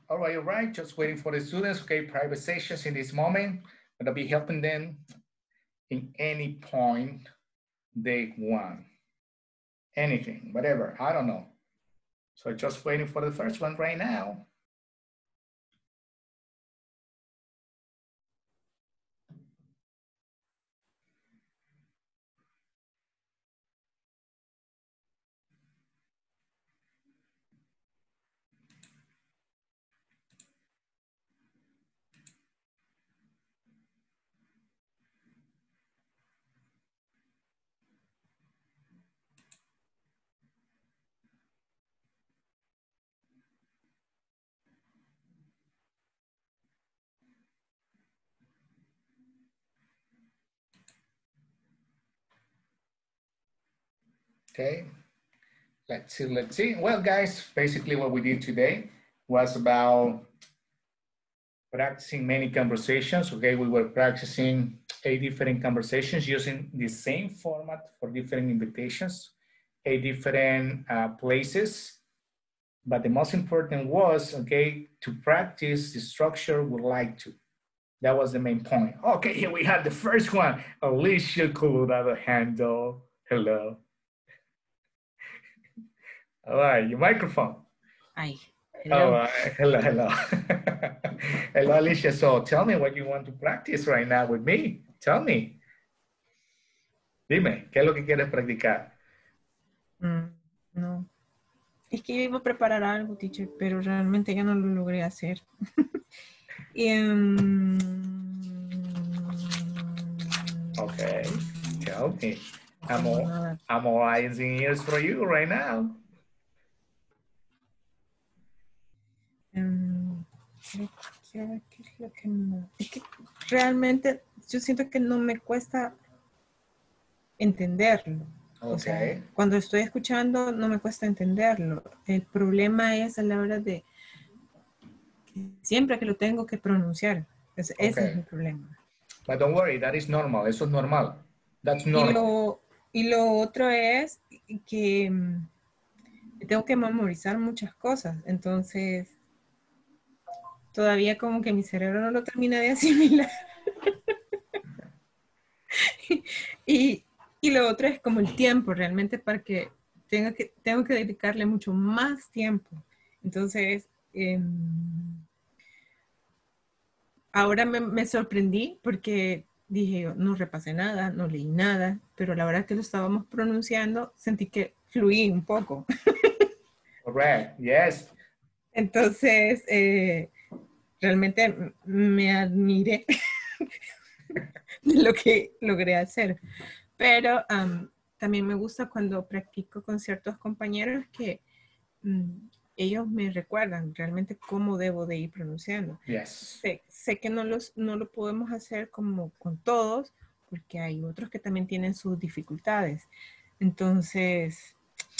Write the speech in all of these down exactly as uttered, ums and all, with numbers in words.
All right, all right. Just waiting for the students. Okay, private sessions in this moment. I'm gonna be helping them in any point they want. Anything, whatever. I don't know. So just waiting for the first one right now. Okay, let's see, let's see. Well, guys, basically what we did today was about practicing many conversations. Okay, we were practicing eight different conversations using the same format for different invitations, eight different uh, places. But the most important was, okay, to practice the structure we like to. That was the main point. Okay, here we have the first one. Alicia Colorado Handle. Hello. All right, your microphone. Hi. Hello. All right, hello, hello. Hello, Alicia. So tell me what you want to practice right now with me. Tell me. Dime, ¿qué es lo que quieres practicar? Mm, no. Es que yo iba a preparar algo, teacher, pero realmente ya no lo logré hacer. y, um... Okay, tell me. I'm all, I'm all eyes and ears for you right now. Um, ¿qué, qué es lo que no? Es que realmente yo siento que no me cuesta entenderlo. Okay. O sea, cuando estoy escuchando no me cuesta entenderlo. El problema es a la hora de que siempre que lo tengo que pronunciar. Ese, okay. Ese es el problema. But don't worry, that is normal. Eso es normal. That's normal. Y lo, y lo otro es que tengo que memorizar muchas cosas. Entonces, todavía como que mi cerebro no lo termina de asimilar. y, y lo otro es como el tiempo, realmente, para que tengo que, tengo que dedicarle mucho más tiempo. Entonces, eh, ahora me, me sorprendí porque dije, no repasé nada, no leí nada, pero a la hora que lo estábamos pronunciando, sentí que fluí un poco. Correct, yes. Entonces, eh, realmente me admiré de lo que logré hacer. Pero um, también me gusta cuando practico con ciertos compañeros que um, ellos me recuerdan realmente cómo debo de ir pronunciando. Yes. Sé, sé que no, los, no lo podemos hacer como con todos, porque hay otros que también tienen sus dificultades. Entonces,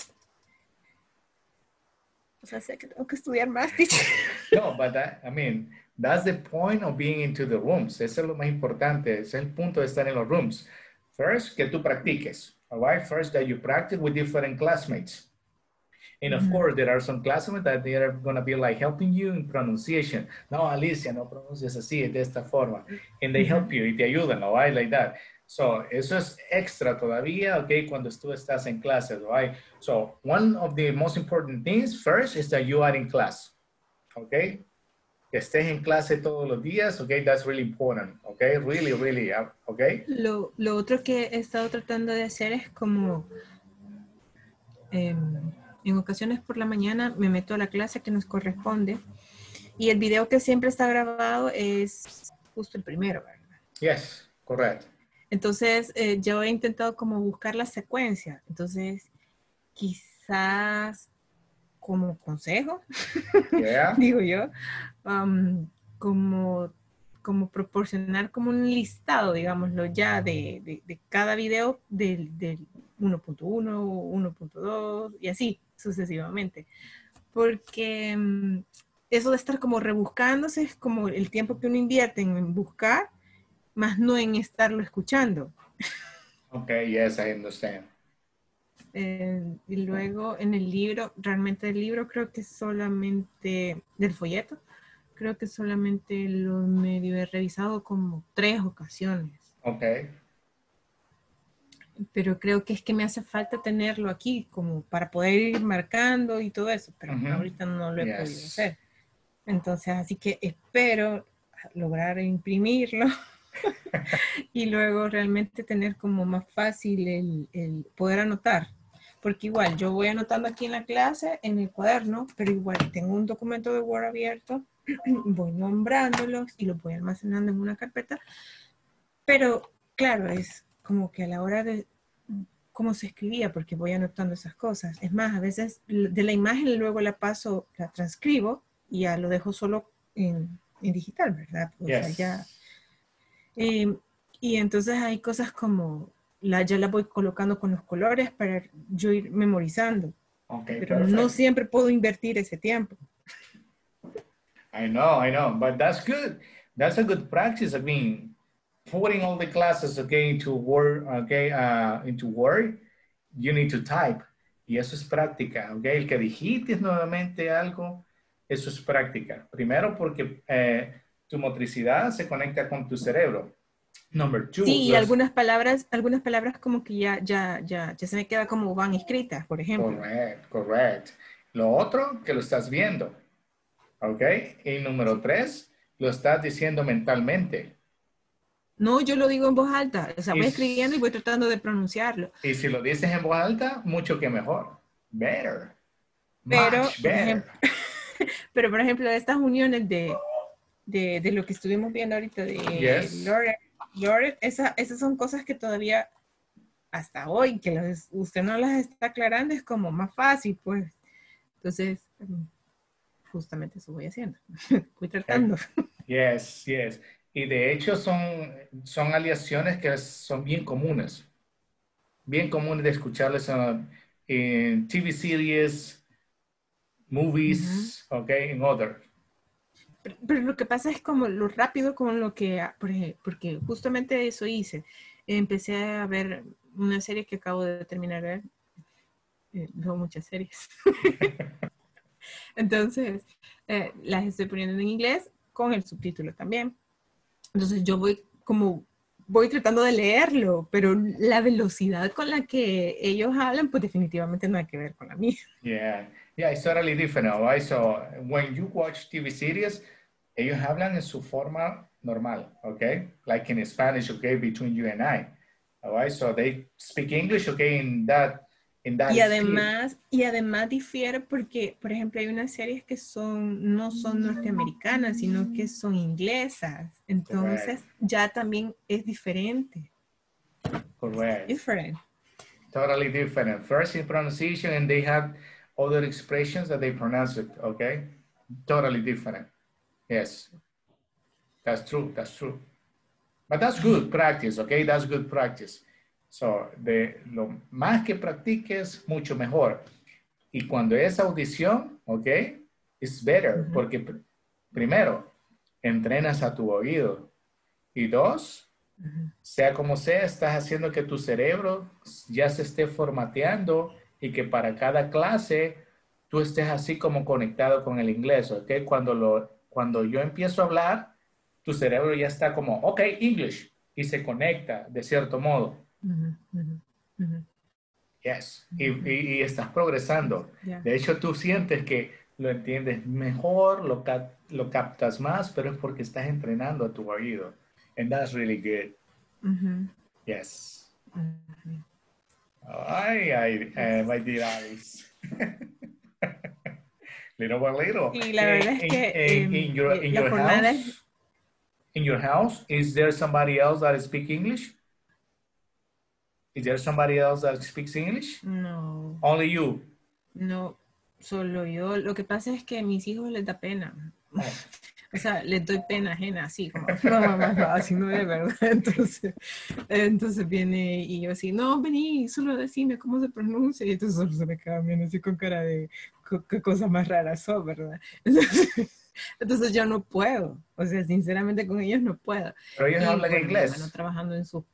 o sea, sé que tengo que estudiar más, teacher. No, but that, I mean, that's the point of being into the rooms. Eso es lo más importante. Es el punto de estar en los rooms. First, que tú practiques. All right? First, that you practice with different classmates. And of mm-hmm. course, there are some classmates that they are going to be like helping you in pronunciation. No, Alicia, no pronuncias así, de esta forma. And they mm-hmm. help you y te ayudan, all right? Like that. So, eso es extra todavía, okay, cuando tú estás en clases, right? So, one of the most important things first is that you are in class, okay? Que estés en clase todos los días, okay? That's really important, okay? Really, really, okay? Lo, lo otro que he estado tratando de hacer es como... Eh, en ocasiones por la mañana me meto a la clase que nos corresponde y el video que siempre está grabado es justo el primero, ¿verdad? Yes, correcto. Entonces eh, yo he intentado como buscar la secuencia, entonces quizás como consejo, yeah. digo yo, um, como, como proporcionar como un listado, digámoslo ya, de, de, de cada video del, del uno punto uno, uno punto dos y así sucesivamente, porque um, eso de estar como rebuscándose es como el tiempo que uno invierte en buscar, más no en estarlo escuchando. Okay, yes, I understand. Eh, y luego en el libro, realmente el libro creo que solamente del folleto, creo que solamente lo medio he revisado como tres ocasiones. Ok. Pero creo que es que me hace falta tenerlo aquí como para poder ir marcando y todo eso, pero Uh-huh. ahorita no lo he Yes. podido hacer. Entonces, así que espero lograr imprimirlo y luego realmente tener como más fácil el, el poder anotar. Porque igual yo voy anotando aquí en la clase, en el cuaderno, pero igual tengo un documento de Word abierto, voy nombrándolos y los voy almacenando en una carpeta. Pero claro, es como que a la hora de cómo se escribía, porque voy anotando esas cosas. Es más, a veces de la imagen luego la paso, la transcribo y ya lo dejo solo en, en digital, ¿verdad? O Yes. sea, ya. Eh, y entonces hay cosas como, la, ya las voy colocando con los colores para yo ir memorizando. Okay, pero perfect. no siempre puedo invertir ese tiempo. I know, I know, but that's good. That's a good practice. I mean, putting all the classes, okay, into Word, okay, uh, into Word, you need to type. Y eso es práctica, okay. El que digites nuevamente algo, eso es práctica. Primero porque eh, tu motricidad se conecta con tu cerebro. Number two. Sí, y algunas palabras, algunas palabras como que ya, ya, ya, ya se me queda como van escritas, por ejemplo. Correct, correct. Lo otro, que lo estás viendo. ¿Ok? Y número tres, lo estás diciendo mentalmente. No, yo lo digo en voz alta. O sea, Y, voy escribiendo y voy tratando de pronunciarlo. y si lo dices en voz alta, mucho que mejor. Better. Pero, Much por better. ejemplo, pero, por ejemplo, estas uniones de, de, de lo que estuvimos viendo ahorita de Yes. Lore, Lore esa, esas son cosas que todavía hasta hoy, que los, usted no las está aclarando, es como más fácil, pues. Entonces, justamente eso voy haciendo. Voy tratando. Yes, yes. Y de hecho son, son aleaciones que son bien comunes. Bien comunes de escucharles en, en T V series, movies, uh-huh. Ok, en other. Pero, pero lo que pasa es como lo rápido con lo que, por ejemplo, porque justamente eso hice. Empecé a ver una serie que acabo de terminar de ver. Eh, veo muchas series. Entonces, eh, las estoy poniendo en inglés con el subtítulo también. Entonces yo voy como, voy tratando de leerlo, pero la velocidad con la que ellos hablan, pues definitivamente no hay que ver con la mía. Yeah, yeah, it's totally different, right? So when you watch T V series, ellos hablan en su forma normal, okay? Like in Spanish, okay, between you and I, all right? So they speak English, okay, in that In that y además y además difiere porque, por ejemplo, hay unas series que son no son norteamericanas, sino que son inglesas. Entonces, correct, ya también es diferente. Correct. Different. Totally different. First in pronunciation, and they have other expressions that they pronounce it, okay? Totally different. Yes. That's true, that's true. But that's good practice, okay? That's good practice. So, de lo más que practiques, mucho mejor. Y cuando es audición, ¿ok? It's better, uh-huh. Porque pr primero, entrenas a tu oído. Y dos, uh-huh. Sea como sea, estás haciendo que tu cerebro ya se esté formateando y que para cada clase tú estés así como conectado con el inglés, ¿ok? Cuando, lo, cuando yo empiezo a hablar, tu cerebro ya está como, ok, English, y se conecta de cierto modo. Uh-huh. Uh-huh. Yes, y, y, y estás progresando. Yeah. De hecho, tú sientes que lo entiendes mejor, lo, cap lo captas más, pero es porque estás entrenando a tu oído. And that's really good. Uh-huh. Yes. Uh-huh. Ay, ay, eh, my dear Alice. Little by little. Y la verdad in, es que in, in, in your, in your house, in your house, is there somebody else that speaks English? Is there somebody else that speaks English? No. Only you? No, solo yo. Lo que pasa es que a mis hijos les da pena. Oh. O sea, les doy pena ajena, así como, no, mamá, no, así no es verdad. Entonces, entonces viene y yo así, no, vení, solo decime cómo se pronuncia. Y entonces solo se me quedan viendo así con cara de, qué cosas más raras son, ¿verdad? Entonces, entonces yo no puedo. O sea, sinceramente con ellos no puedo. Pero ellos y, hablan bueno, inglés. Mi hermano trabajando en su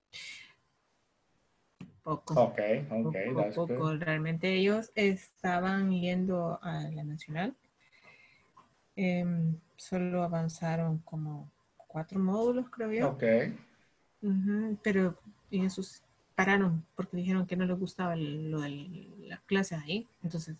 poco. Ok, ok, poco, that's poco. good. Realmente ellos estaban yendo a la nacional. em, solo avanzaron como cuatro módulos, creo yo. Ok. Uh-huh, pero y esos pararon porque dijeron que no les gustaba el, lo de las clases ahí. Entonces,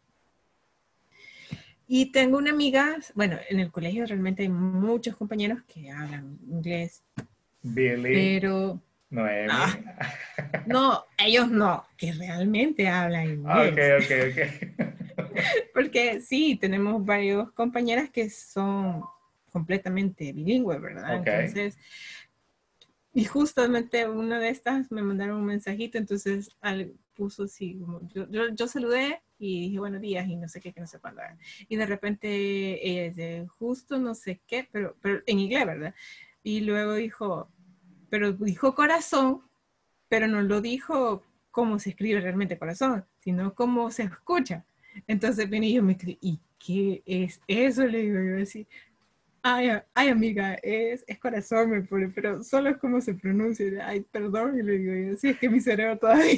y tengo una amiga, bueno, en el colegio realmente hay muchos compañeros que hablan inglés, Billy, pero Noemi. ah, no, ellos no, que realmente hablan Ok, inglés. ok, ok. Porque sí, tenemos varios compañeras que son completamente bilingües, ¿verdad? Ok. Entonces, y justamente una de estas me mandaron un mensajito, entonces al, puso así, como, yo, yo, yo saludé y dije buenos días y no sé qué, que no sé cuándo. Y de repente ella dice, justo no sé qué, pero, pero en inglés, ¿verdad? Y luego dijo, pero dijo corazón, pero no lo dijo cómo se escribe realmente corazón, sino cómo se escucha. Entonces vine y yo me creí, ¿y qué es eso? Le digo yo así. Ay, ay, amiga, es, es corazón, me pone, pero solo es como se pronuncia. Ay, perdón, y le digo yo, sí, es que mi cerebro todavía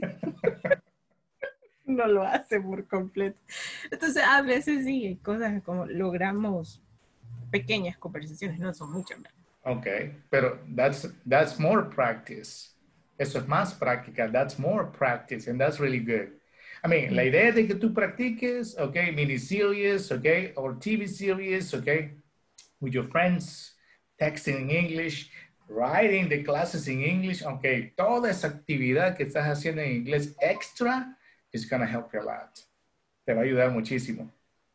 no lo hace por completo. Entonces, a veces sí, hay cosas como logramos pequeñas conversaciones, no son muchas, ¿verdad? Ok, pero that's, that's more practice. Eso es más práctica. That's more practice, and that's really good. I mean, la idea de que tú practiques, ok, mini series, ok, or T V series, ok, with your friends, texting in English, writing the classes in English, ok, toda esa actividad que estás haciendo en inglés extra is going to help you a lot. Te va a ayudar muchísimo.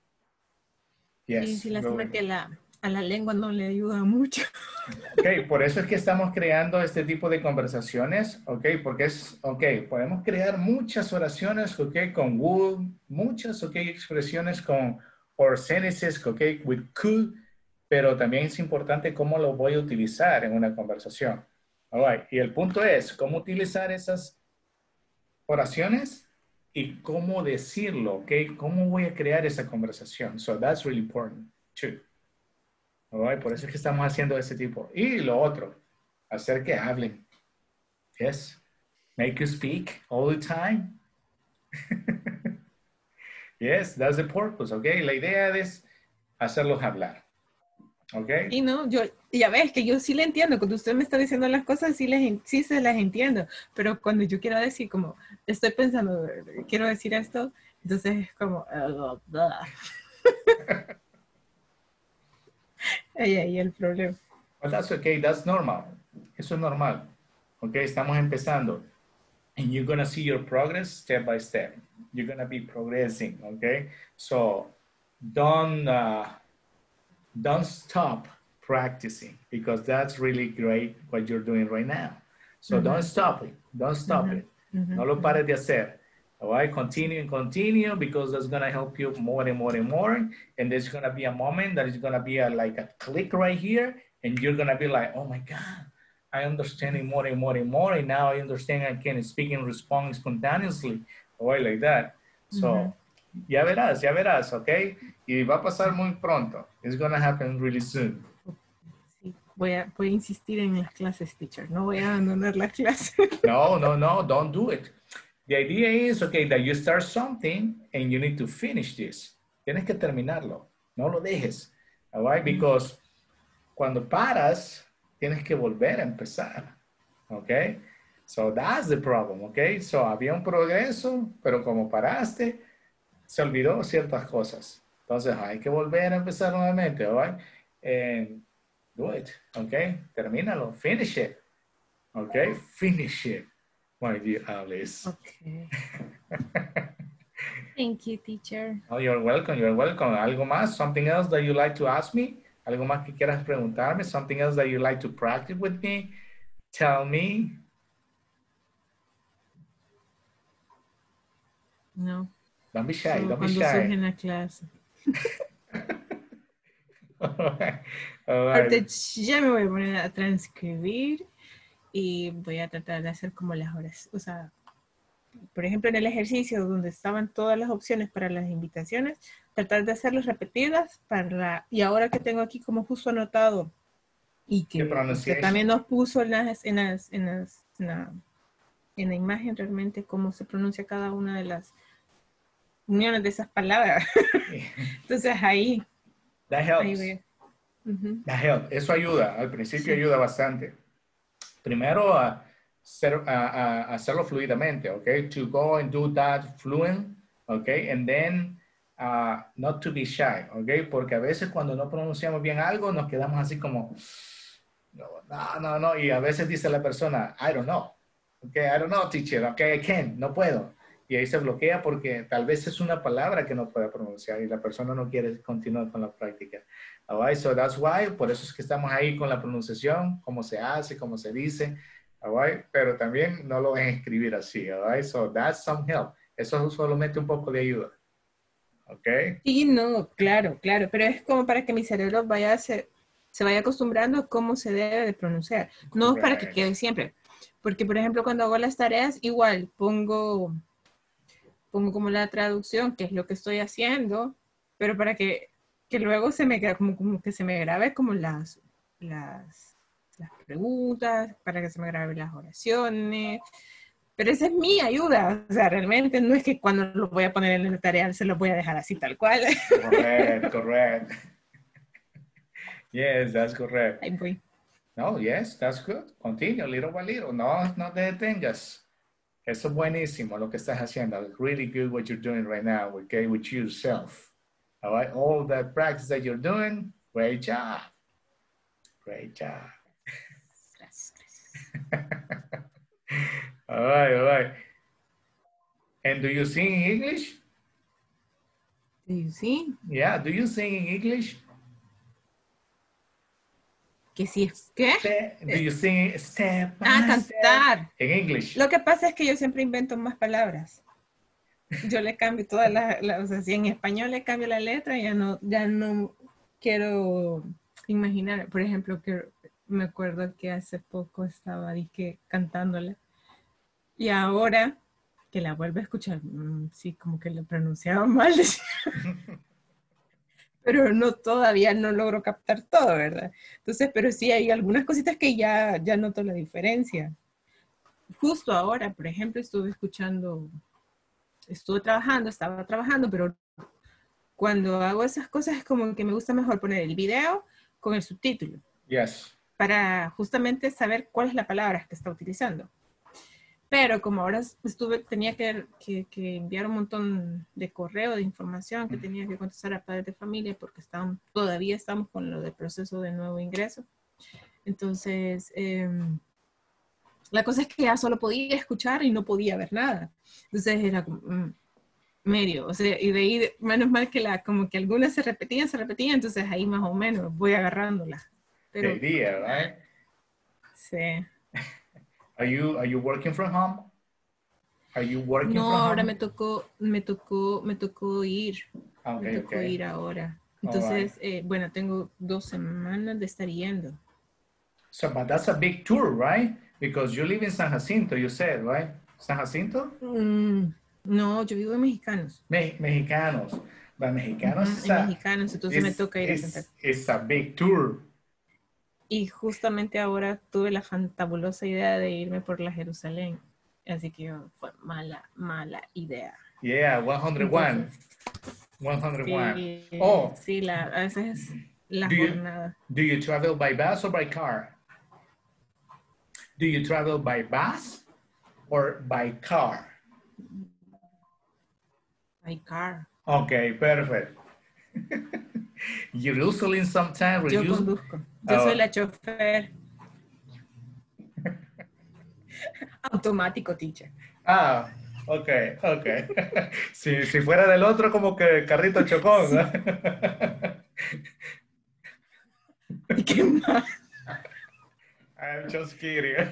Sí, Yes. sí, lástima que la, a la lengua no le ayuda mucho. Ok, por eso es que estamos creando este tipo de conversaciones, ok, porque es, ok, podemos crear muchas oraciones, ok, con would, muchas, ok, expresiones con or sentences, ok, with could, pero también es importante cómo lo voy a utilizar en una conversación. All right, y el punto es cómo utilizar esas oraciones y cómo decirlo, ok, cómo voy a crear esa conversación. So that's really important too. Right, por eso es que estamos haciendo ese tipo. Y lo otro, hacer que hablen. Yes. Make you speak all the time. Yes, that's the purpose, okay? La idea es hacerlos hablar, okay? Y no, yo, ya ves que yo sí le entiendo, cuando usted me está diciendo las cosas, sí, les, sí se las entiendo, pero cuando yo quiero decir como, estoy pensando, quiero decir esto, entonces es como, uh, ahí, ahí el problema. But that's okay, that's normal. Eso es normal, okay? Estamos empezando. And you're going to see your progress step by step. You're going to be progressing, okay? So don't, uh, don't stop practicing because that's really great what you're doing right now. So uh-huh. Don't stop it. Don't stop uh-huh. it. Uh-huh. No lo pares de hacer. All right, continue and continue because that's going to help you more and more and more. And there's going to be a moment that is going to be a, like a click right here. And you're going to be like, oh my God, I understand it more and more and more. And now I understand I can speak and respond spontaneously. All right, like that. So, uh-huh. Ya verás, ya verás, ¿ok? Y va a pasar muy pronto. It's gonna happen really soon. Sí, voy a, voy a insistir en las clases, teacher. No voy a abandonar las clases. No, no, no, don't do it. The idea is, okay, that you start something and you need to finish this. Tienes que terminarlo. No lo dejes. All right? Because mm-hmm. cuando paras, tienes que volver a empezar. Okay? So that's the problem, okay? So había un progreso, pero como paraste, se olvidó ciertas cosas. Entonces hay que volver a empezar nuevamente, all right? And do it, okay? Termínalo, finish it, okay? Finish it, my dear Alice. Okay. Thank you, teacher. Oh, you're welcome, you're welcome. ¿Algo más? Something else that you like to ask me? ¿Algo más que quieras preguntarme? Something else that you like to practice with me? Tell me. No. Don't be shy, Solo don't be cuando shy. surge en la clase. All right. All right. Ahorita ya me voy a poner a transcribir y voy a tratar de hacer como las horas. O sea, por ejemplo, en el ejercicio donde estaban todas las opciones para las invitaciones, tratar de hacerlas repetidas para la, y ahora que tengo aquí como justo anotado y que usted también nos puso en las, en las, en las, en la, en la imagen realmente cómo se pronuncia cada una de las uniones de esas palabras. Entonces ahí That Ahí helps. voy. Uh-huh. That helps. Eso ayuda. Al principio Sí. ayuda bastante. Primero, a, ser, a, a hacerlo fluidamente, okay? To go and do that fluent, okay? And then uh, not to be shy, okay? Porque a veces cuando no pronunciamos bien algo, nos quedamos así como, no, no, no. Y a veces dice la persona, I don't know. Okay, I don't know, teacher. Okay, I can't. No puedo. Y ahí se bloquea porque tal vez es una palabra que no puede pronunciar y la persona no quiere continuar con la práctica. All right, so that's why, por eso es que estamos ahí con la pronunciación, cómo se hace, cómo se dice, all right, pero también no lo van a escribir así, all right, so that's some help. Eso es solamente un poco de ayuda, ok. Sí, no, claro, claro, pero es como para que mi cerebro vaya a ser, se vaya acostumbrando a cómo se debe de pronunciar, no es para que quede siempre, porque por ejemplo cuando hago las tareas, igual pongo, pongo como la traducción, que es lo que estoy haciendo, pero para que, que luego se me, como, como que se me grabe como las, las, las preguntas, para que se me grabe las oraciones, pero esa es mi ayuda, o sea, realmente no es que cuando lo voy a poner en la tarea se lo voy a dejar así tal cual. Correct, correct. Yes, that's correct. Ahí voy. No, yes, that's good. Continue, little by little. No, no te detengas. Eso es buenísimo lo que estás haciendo. It's really good what you're doing right now, okay, with yourself. All right, all the practice that you're doing, great job. Great job. Gracias, gracias. All right, all right. And do you sing in English? Do you see? Yeah, do you sing in English? Que sí, ¿qué? Step, do you sing step by Ah, cantar. step in English? Lo que pasa es que yo siempre invento más palabras. Yo le cambio todas las, la, o sea, si en español le cambio la letra, ya no, ya no quiero imaginar. Por ejemplo, que me acuerdo que hace poco estaba dije, cantándola. Y ahora que la vuelvo a escuchar, mmm, sí, como que la pronunciaba mal. Pero no, todavía no logro captar todo, ¿verdad? Entonces, pero sí hay algunas cositas que ya, ya noto la diferencia. Justo ahora, por ejemplo, estuve escuchando, estuve trabajando, estaba trabajando, pero cuando hago esas cosas es como que me gusta mejor poner el video con el subtítulo. Yes. Para justamente saber cuál es la palabra que está utilizando. Pero como ahora estuve, tenía que, que, que enviar un montón de correo, de información, que tenía que contestar a padres de familia, porque estaban, todavía estamos con lo del proceso de nuevo ingreso. Entonces, eh, la cosa es que ya solo podía escuchar y no podía ver nada. Entonces era como, mm, medio, o sea, y de ahí, menos mal que la, como que algunas se repetían, se repetían, entonces ahí más o menos voy agarrándolas. Pero, The idea, right? Sí. Are you, are you working from home? Are you working no, from home? ahora me tocó, me tocó, me tocó ir. Okay, me tocó okay. ir ahora. Entonces, right. eh, bueno, tengo dos semanas de estar yendo. So, but that's a big tour, right? Because you live in San Jacinto, you said, right? San Jacinto? Mm, no, yo vivo en Mexicanos. Me Mexicanos. But Mexicanos Uh-huh, is en a, Mexicanos, entonces me toca ir a cantar. It's a big tour. Y justamente ahora tuve la fantabulosa idea de irme por la Jerusalén. Así que fue mala, mala idea. Yeah, one hundred one. Entonces, one hundred one. Sí, Oh. sí, la, a veces es la do jornada. You, do you travel by bus or by car? Do you travel by bus or by car? By car. Okay, perfect. Jerusalem sometimes Yo reduce... conduzco. Yo oh. soy la chofer. Automático, teacher. Ah, ok, ok. si, si fuera del otro, como que carrito chocón, ¿no? ¿Y qué más? I'm just kidding.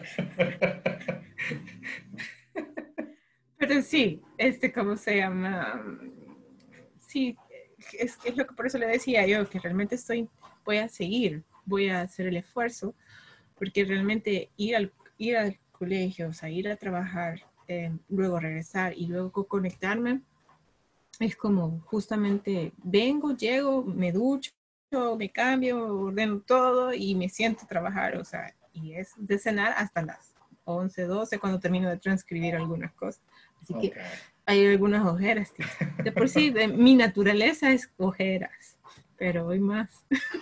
Pero sí, este, ¿cómo se llama? Sí, es, es lo que por eso le decía yo, que realmente estoy, voy a seguir, voy a hacer el esfuerzo, porque realmente ir al, ir al colegio, o sea, ir a trabajar, eh, luego regresar y luego conectarme, es como justamente vengo, llego, me ducho, me cambio, ordeno todo y me siento a trabajar, o sea, y es de cenar hasta las once, doce cuando termino de transcribir algunas cosas. Así okay. que hay algunas ojeras, tío. De por sí, de, mi naturaleza es ojeras. pero hoy más.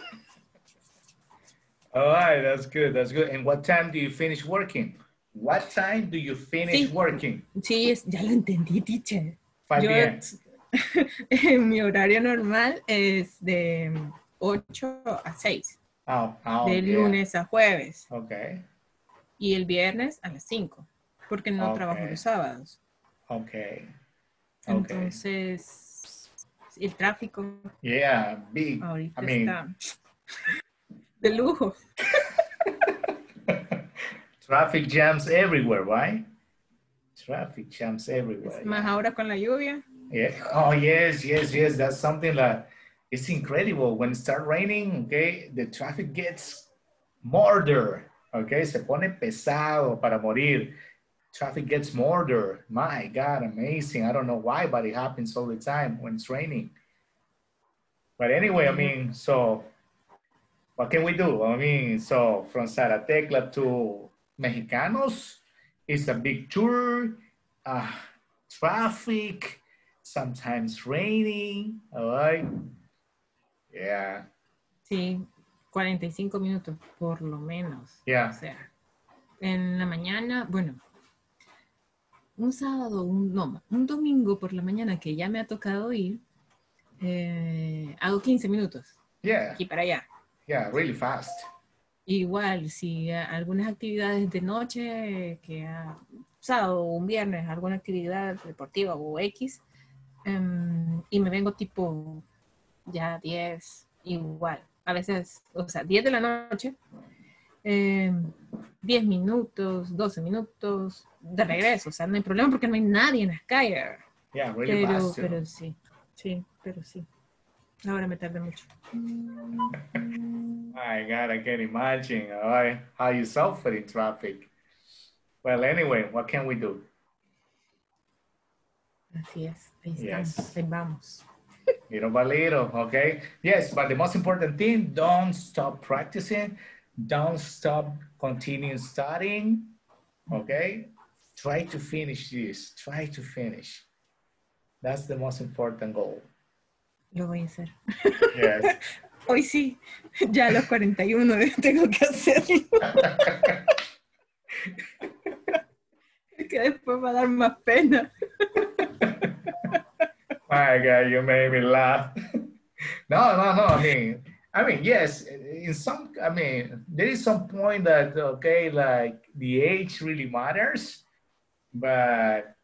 All right, that's good, that's good. And what time do you finish working? What time do you finish Sí, working? sí, es- ya lo entendí, teacher. five Yo, p m en mi horario normal es de ocho a seis, Oh, oh, de yeah. lunes a jueves, Okay, y el viernes a las cinco, porque no trabajo okay, los sábados. okay, okay. Entonces, el tráfico Yeah, big. I ahorita mean, está de lujo. traffic jams everywhere, right? Traffic jams everywhere, Es más yeah. ahora con la lluvia. Yeah. Oh, yes, yes, yes. That's something that it's incredible. When it starts raining, okay, the traffic gets murder, okay? Se pone pesado para morir. Traffic gets murder. My God, amazing. I don't know why, but it happens all the time when it's raining. But anyway, I mean, so what can we do? I mean, so from Zaratecla to Mexicanos, it's a big tour, uh, traffic, sometimes raining, all right? Yeah. Sí, cuarenta y cinco minutos por lo menos. Yeah. O sea, en la mañana, bueno, un sábado, un, no, un domingo por la mañana que ya me ha tocado ir, eh, hago quince minutos. Yeah. Aquí para allá. Yeah, really fast. Igual, si a- algunas actividades de noche, que a sábado o un viernes, alguna actividad deportiva o X, um, y me vengo tipo ya diez, igual. A veces, o sea, diez de la noche, eh, diez minutos, doce minutos de regreso. O sea, no hay problema porque no hay nadie en las calles. Yeah, really Pero, fast too. pero sí, sí, pero sí. Ahora me tardé mucho. My God, I can imagine, all right, how you suffer in traffic. Well, anyway, what can we do? Así es, ahí Yes. estamos, ahí vamos. Little by little, okay? Yes, but the most important thing, don't stop practicing. Don't stop continuing studying, okay? Try to finish this. Try to finish. That's the most important goal. Lo voy a hacer. Yes. Hoy sí, ya a los cuarenta y uno tengo que hacerlo. Que después va a dar más pena. My God, you made me laugh. No, no, no. I mean, I mean, yes. In some, I mean, there is some point that okay, like the age really matters, but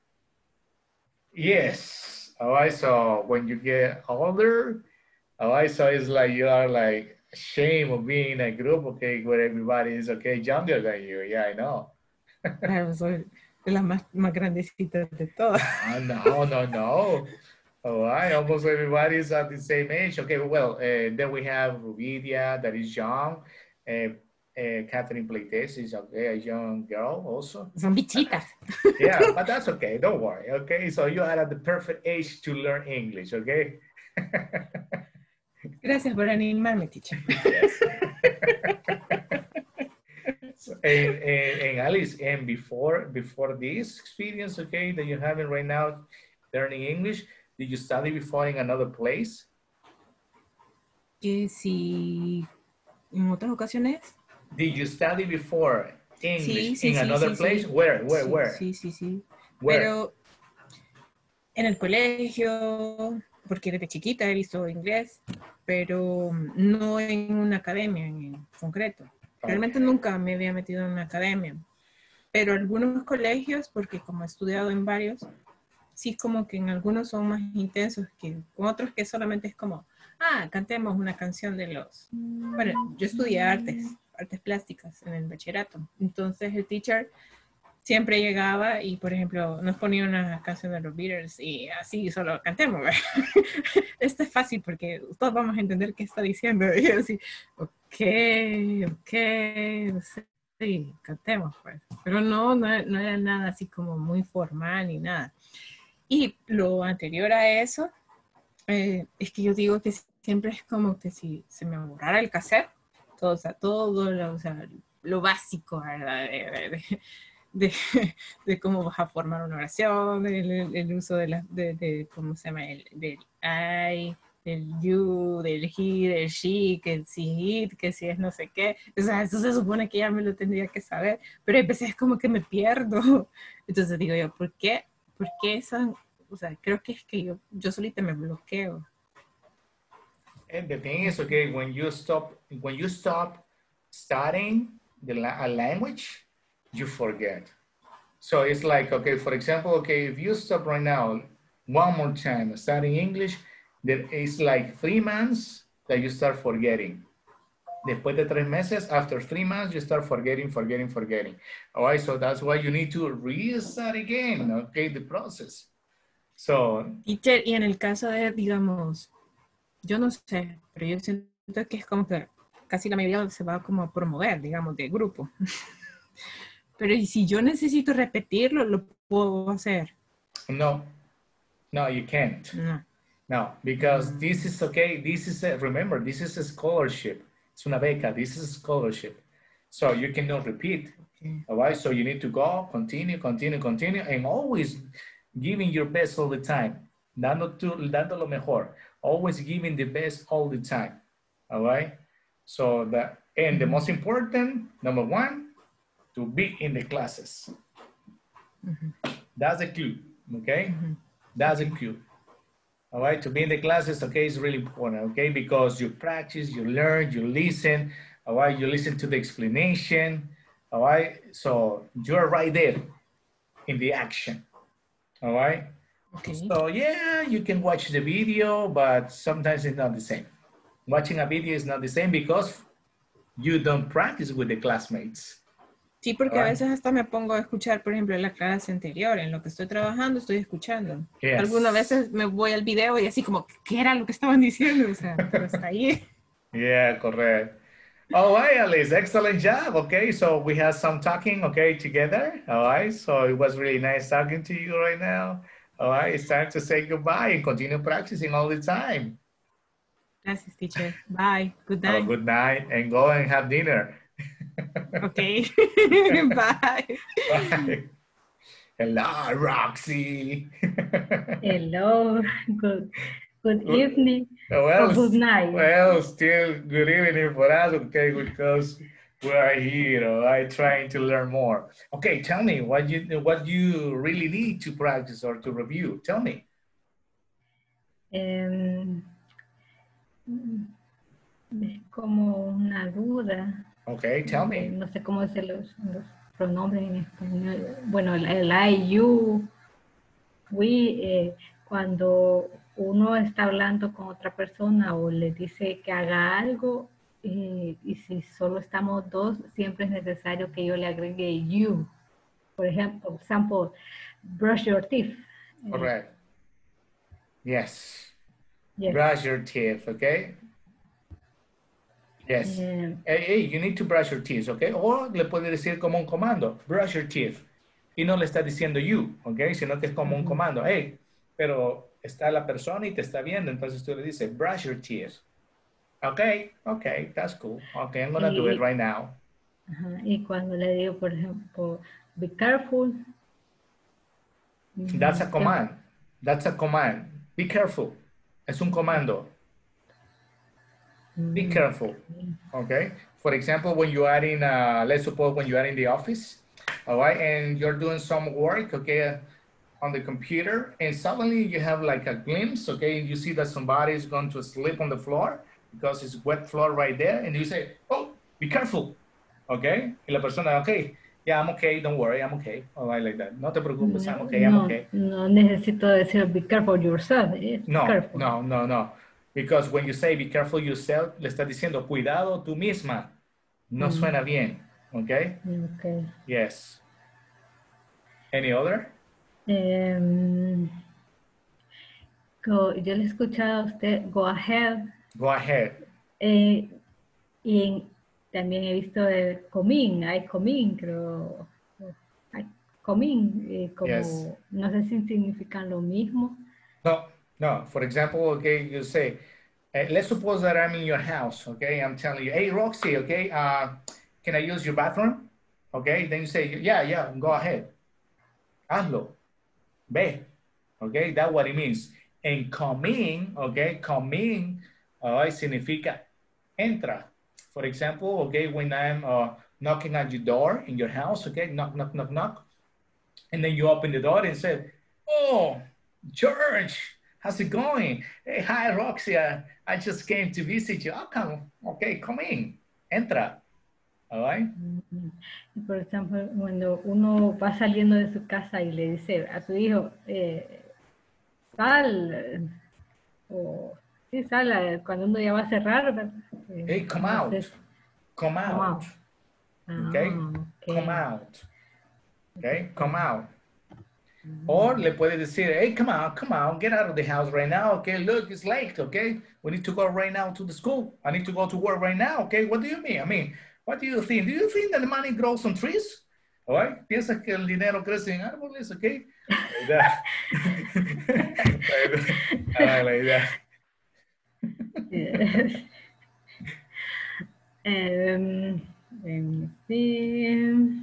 yes. All right. So when you get older, all right. So it's like you are like ashamed of being in a group, okay, where everybody is okay younger than you. Yeah, I know. Claro, soy de las más, más grandecitas de todas. Uh, no, no, no. All right, almost everybody is at the same age. Okay, well, uh, then we have Rubidia, that is young. Uh, uh, Catherine Pleites is okay, a young girl also. Son bichitas. Yeah, but that's okay. Don't worry. Okay, so you are at the perfect age to learn English. Okay. Gracias por animarme, teacher. Yes. So, and, and, and Alice, and before before this experience, okay, that you're having right now, learning English, did you study before in another place? Que si en otras ocasiones. Did you study before English Sí, sí, in sí, another sí, place? sí. Where, where, Sí, where? sí, sí, sí. Where? Pero en el colegio, porque desde chiquita he visto inglés, pero no en una academia en concreto. Realmente Okay. nunca me había metido en una academia. Pero algunos colegios, porque como he estudiado en varios, sí como que en algunos son más intensos que con otros que solamente es como, ah, cantemos una canción de los... Bueno, yo estudié artes, artes plásticas en el bachillerato. Entonces el teacher siempre llegaba y, por ejemplo, nos ponía una canción de los Beatles y así solo cantemos. Esto es fácil porque todos vamos a entender qué está diciendo. Y yo así, ok, ok, no sé, sí, cantemos pues. Pero no, no, no era nada así como muy formal ni nada. Y lo anterior a eso, eh, es que yo digo que siempre es como que si se me borrara el cassette, todo, o sea, todo lo, o sea, lo básico, ¿verdad? De, de, de, de cómo vas a formar una oración, el, el uso de, la, de, de, ¿cómo se llama? El, del I, del you, del he, del she, que si it, que si es no sé qué. O sea, eso se supone que ya me lo tendría que saber, pero a veces es como que me pierdo. Entonces digo yo, ¿por qué? ¿Por qué esa? O sea, creo que es que yo, yo solita me bloqueo. And the thing is, okay, when you stop, when you stop studying the la a language, you forget. So it's like, okay, for example, okay, if you stop right now, one more time studying English, then it's like three months that you start forgetting. Después de tres meses, after three months, you start forgetting, forgetting, forgetting. All right, so that's why you need to restart again, okay, the process. So, Teacher, y en el caso de, digamos, yo no sé, pero yo siento que es como que casi la mayoría se va como a promover, digamos, de grupo. Pero y si yo necesito repetirlo, lo puedo hacer. no, no, you can't. No. No, because this is okay. This is a, remember, this is a scholarship. Es una beca. This is a scholarship. So you cannot repeat. Okay. All right. So you need to go, continue, continue, continue, and always giving your best all the time. Dando, tu, dando lo mejor. Always giving the best all the time. All right. So that, and the most important, number one, to be in the classes. Mm-hmm. That's the clue. Okay. Mm-hmm. That's okay. a clue. All right, to be in the classes, okay, is really important, okay, because you practice, you learn, you listen, all right, you listen to the explanation, all right, so you're right there in the action, all right? Okay. So yeah, you can watch the video, but sometimes it's not the same. Watching a video is not the same because you don't practice with the classmates. Sí, porque right. a veces hasta me pongo a escuchar, por ejemplo, la clase anterior, en lo que estoy trabajando, estoy escuchando. Yes. Algunas veces me voy al video y así como, ¿qué era lo que estaban diciendo? O sea, pero hasta ahí. Yeah, correct. All right, Alice, excellent job. Okay, so we had some talking, okay, together. All right, so it was really nice talking to you right now. All right, it's time to say goodbye and continue practicing all the time. Gracias, teacher. Bye. Good night. Have a good night and go and have dinner. Okay. Bye. Bye. Hello, Roxy. Hello. Good good evening. Well, or good night. Well, still good evening for us, okay, because we are here, all right, trying to learn more. Okay, tell me what you what you really need to practice or to review. Tell me. Um, es como una duda. Okay, tell me. No sé cómo decir los, los pronombres en español. Bueno, el, el I, you, we, eh, cuando uno está hablando con otra persona o le dice que haga algo, eh, y si solo estamos dos, siempre es necesario que yo le agregue you. Por ejemplo, example, brush your teeth. Correct. Yes. Yes. Brush your teeth, okay? Yes. Um, hey, hey, you need to brush your teeth, okay? O le puede decir como un comando, brush your teeth. Y no le está diciendo you, okay? Sino que es como uh-huh. un comando. Hey, pero está la persona y te está viendo, entonces tú le dices, brush your teeth. Okay, okay, that's cool. Okay, I'm gonna y, do it right now. Uh-huh. Y cuando le digo, por ejemplo, be careful. That's a command. That's a command. Be careful. Es un comando. Be careful, okay? For example, when you are in, uh, let's suppose when you are in the office, all right, and you're doing some work, okay, on the computer, and suddenly you have like a glimpse, okay, and you see that somebody is going to sleep on the floor because it's wet floor right there, and you say, oh, be careful, okay? Y la persona, okay, yeah, I'm okay, don't worry, I'm okay, all right, like that. No te preocupes, I'm okay, I'm no, okay. No necesito decir be careful yourself. Be no, careful. no, no, no. Because when you say be careful yourself, le está diciendo cuidado tú misma. No mm. suena bien. Okay? Okay. Yes. Any other? Um, go, yo le he escuchado a usted, go ahead. Go ahead. Eh, y en, también he visto el coming, hay coming, creo. Hay coming, eh, como, yes. No sé si significan lo mismo. No. No, for example, okay, you say, uh, let's suppose that I'm in your house, okay? I'm telling you, hey, Roxy, okay, uh, can I use your bathroom? Okay, then you say, yeah, yeah, go ahead. Hazlo. Ve. Okay, that's what it means. And come in, okay, come in, all right, significa entra. For example, okay, when I'm uh, knocking at your door in your house, okay, knock, knock, knock, knock. And then you open the door and say, oh, George, how's it going? Hey, hi, Roxy, I, I just came to visit you. Oh, come, okay, come in, entra. All right? Por ejemplo, cuando uno va saliendo de su casa y le dice a su hijo, eh, sal, o sí, sal, cuando uno ya va a cerrar. Eh, hey, come out. Entonces, Come out. Come out. Okay? Ah, okay. Come out. Okay? Come out. Or le puede decir, hey, come on, come on, get out of the house right now. Okay, look, it's late. Okay, we need to go right now to the school. I need to go to work right now. Okay, what do you mean? I mean, what do you think? Do you think that the money grows on trees? All right, piensas que el dinero crece en árboles. Okay, like that. I like that. Yes. um, let me see.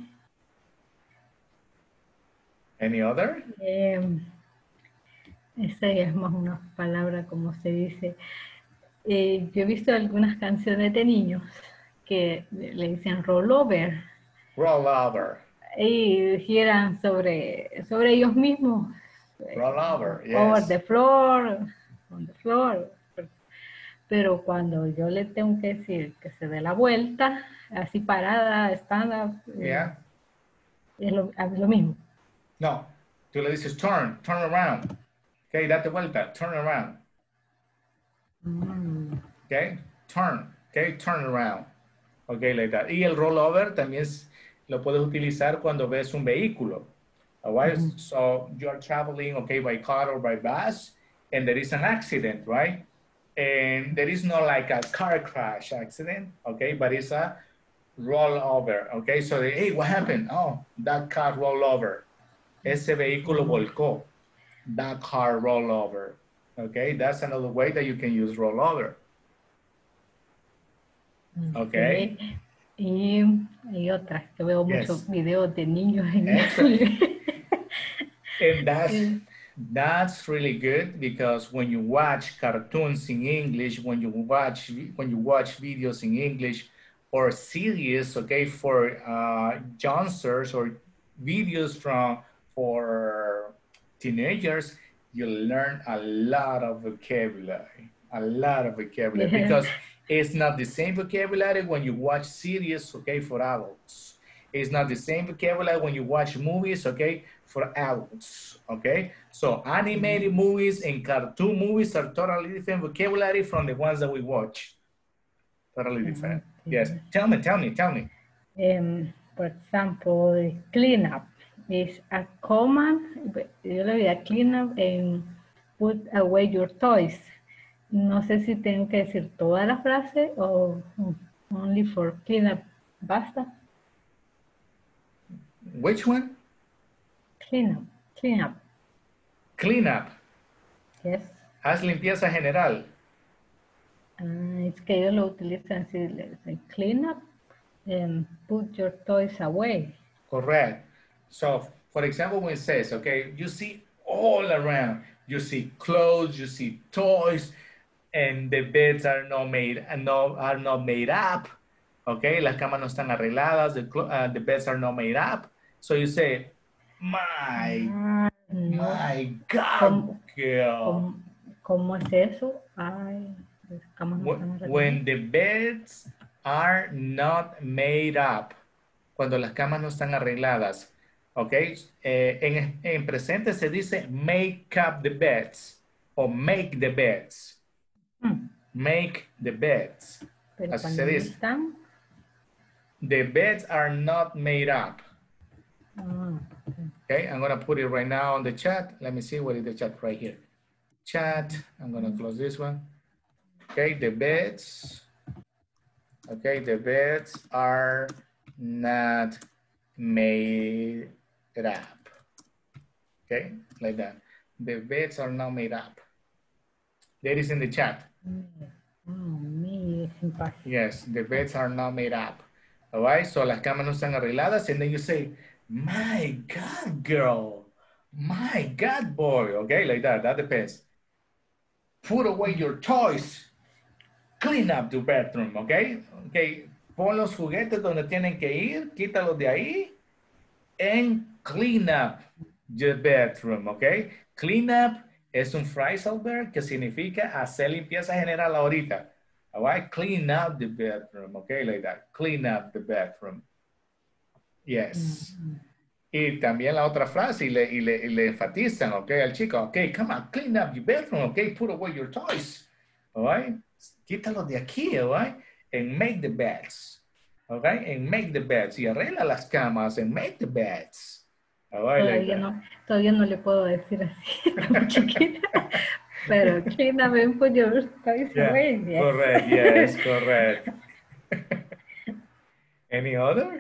Any other? Eh, esa ya es más una palabra, como se dice. Eh, yo he visto algunas canciones de niños que le dicen rollover. Rollover. Y giran sobre, sobre ellos mismos. Rollover, yes. Over the floor, on the floor. Pero cuando yo le tengo que decir que se dé la vuelta, así parada, stand up, Yeah. es lo, es lo mismo. No, tú le dices turn, turn around. Okay, date vuelta, turn around. Mm. Okay, turn, okay, turn around. Okay, like that. Y el rollover también es, lo puedes utilizar cuando ves un vehículo. All right, mm-hmm. So you're traveling, okay, by car or by bus, and there is an accident, right? And there is not like a car crash accident, okay, but it's a rollover, okay? So, they, hey, what happened? Oh, that car rolled over. Ese vehículo volcó. That car rolled over. Okay, that's another way that you can use rollover. Okay. Okay. Y hay otras que veo Yes. muchos videos de niños en el And that's that's really good because when you watch cartoons in English, when you watch when you watch videos in English or series, okay, for uh, youngsters or videos from for teenagers, you learn a lot of vocabulary, a lot of vocabulary, yeah. Because it's not the same vocabulary when you watch series, okay, for adults. It's not the same vocabulary when you watch movies, okay, for adults, okay? So animated movies and cartoon movies are totally different vocabulary from the ones that we watch. Totally different. Mm-hmm. Yes, tell me, tell me, tell me. Um, for example, clean up. Is a command, yo le voy a clean up and put away your toys. No sé si tengo que decir toda la frase o only for clean up, basta. Which one? Clean up, clean up. Clean up. Yes. Haz limpieza general. Uh, es que ellos lo utilizan así, le dicen clean up and put your toys away. Correct. So, for example, when it says, okay, you see all around, you see clothes, you see toys, and the beds are not made, no, are not made up, okay? Las camas no están arregladas, the, uh, the beds are not made up. So you say, my, uh, no. my God, ¿Cómo, girl. ¿cómo, ¿Cómo es eso? Ay, las camas no when, están when the beds are not made up, cuando las camas no están arregladas, ok, eh, en, en presente se dice make up the beds o make the beds. Hmm. Make the beds. Pero así se dice. Están... The beds are not made up. Oh, okay. Okay, I'm going to put it right now on the chat. Let me see what is the chat right here. Chat, I'm going to close this one. Okay, the beds. Okay, the beds are not made up. Okay, like that. The beds are not made up. That is in the chat. Oh, me, yes, the beds are not made up. All right, so las camas no están arregladas, and then you say, my God, girl. My God, boy. Okay, like that. That depends. Put away your toys. Clean up the bedroom, okay? Okay, pon los juguetes donde tienen que ir, quítalos de ahí, and clean up the bedroom, okay? Clean up es un phrasal verb que significa hacer limpieza general ahorita. All right, clean up the bedroom, okay, like that. Clean up the bedroom. Yes. Mm-hmm. Y también la otra frase, y le, y le, y le enfatizan, ok, al chico, ok, come on, clean up your bedroom, ok, put away your toys, all right? Quítalo de aquí, all right? And make the beds, all right? And make the beds, y arregla las camas, and make the beds. All right, todavía, like no, todavía no le puedo decir así, está muy chiquita, pero clean up and put your toys yeah, away, yes. Correct, yes, correct. Any other?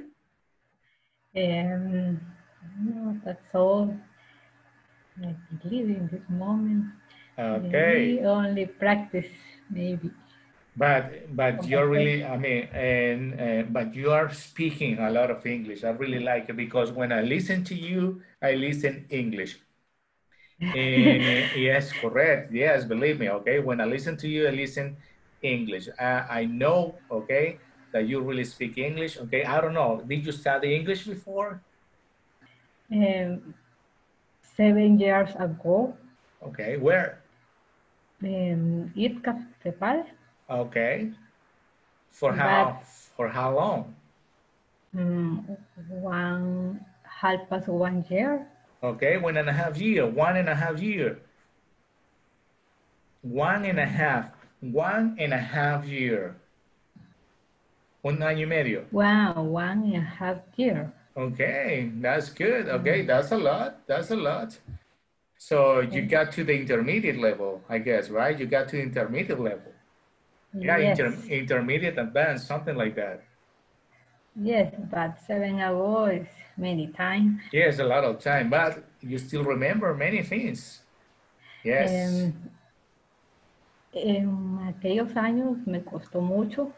Um, no, that's all. I believe in this moment. Okay. We only practice, maybe. But but okay. You're really, I mean, and uh, but you are speaking a lot of English. I really like it because when I listen to you, I listen English. And yes, correct. Yes, believe me. Okay, when I listen to you, I listen English. I, I know. Okay, that you really speak English. Okay, I don't know. Did you study English before? Um, seven years ago. Okay, where? Um, ITCA, CEPAL. Okay. For how? But, for how long? Um, one half past one year. Okay, one and a half year. One and a half year. One and a half. One and a half year. Un año y medio. Wow, one and a half year. Okay, that's good. Okay, that's a lot. That's a lot. So you got to the intermediate level, I guess, right? You got to intermediate level. Yeah, yes. inter intermediate advanced, something like that. Yes, but seven ago is many times. Yes, a lot of time, but you still remember many things. Yes. Um, en aquellos años me costó mucho,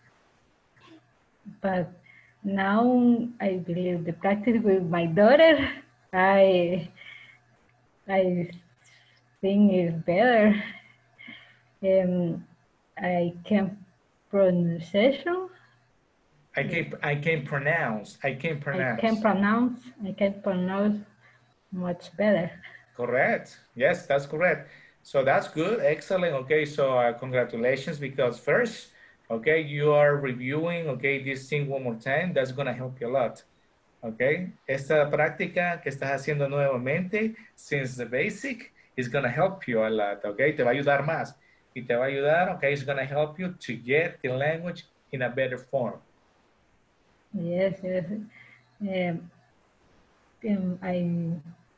but now I believe the practice with my daughter, I I think is better. Um, I can pronunciation. I can I can pronounce. I can pronounce. I can pronounce. I can pronounce much better. Correct. Yes, that's correct. So that's good. Excellent. Okay. So uh, congratulations, because first, okay, you are reviewing, okay, this thing one more time. That's going to help you a lot. Okay. Esta práctica que estás haciendo nuevamente, since the basic, is going to help you a lot. Okay. Te va a ayudar más. Y te va a ayudar, okay, it's going to help you to get the language in a better form. Yes, yes. Um, um, I,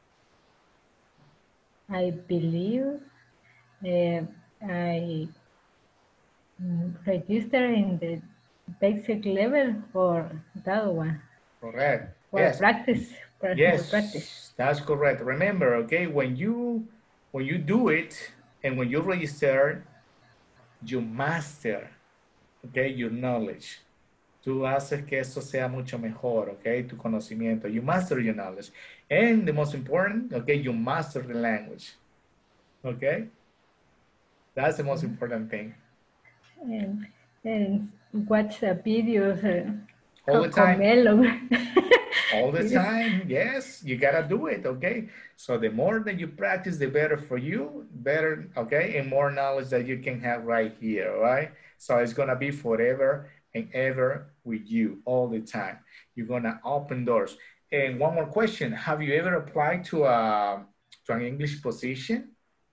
I believe uh, I um, register in the basic level for that one. Correct. For yes. practice. For yes, practice. That's correct. Remember, okay, when you when you do it and when you register, you master, okay, your knowledge. Tú haces que eso sea mucho mejor, okay, tu conocimiento. You master your knowledge. And the most important, okay, you master the language. Okay? That's the most important thing. And, and watch the videos. Uh, All the time. All the time, yes, you gotta do it, okay? So the more that you practice, the better for you, better, okay? And more knowledge that you can have right here, all right? So it's gonna be forever and ever with you all the time. You're gonna open doors. And one more question, have you ever applied to, a, to an English position?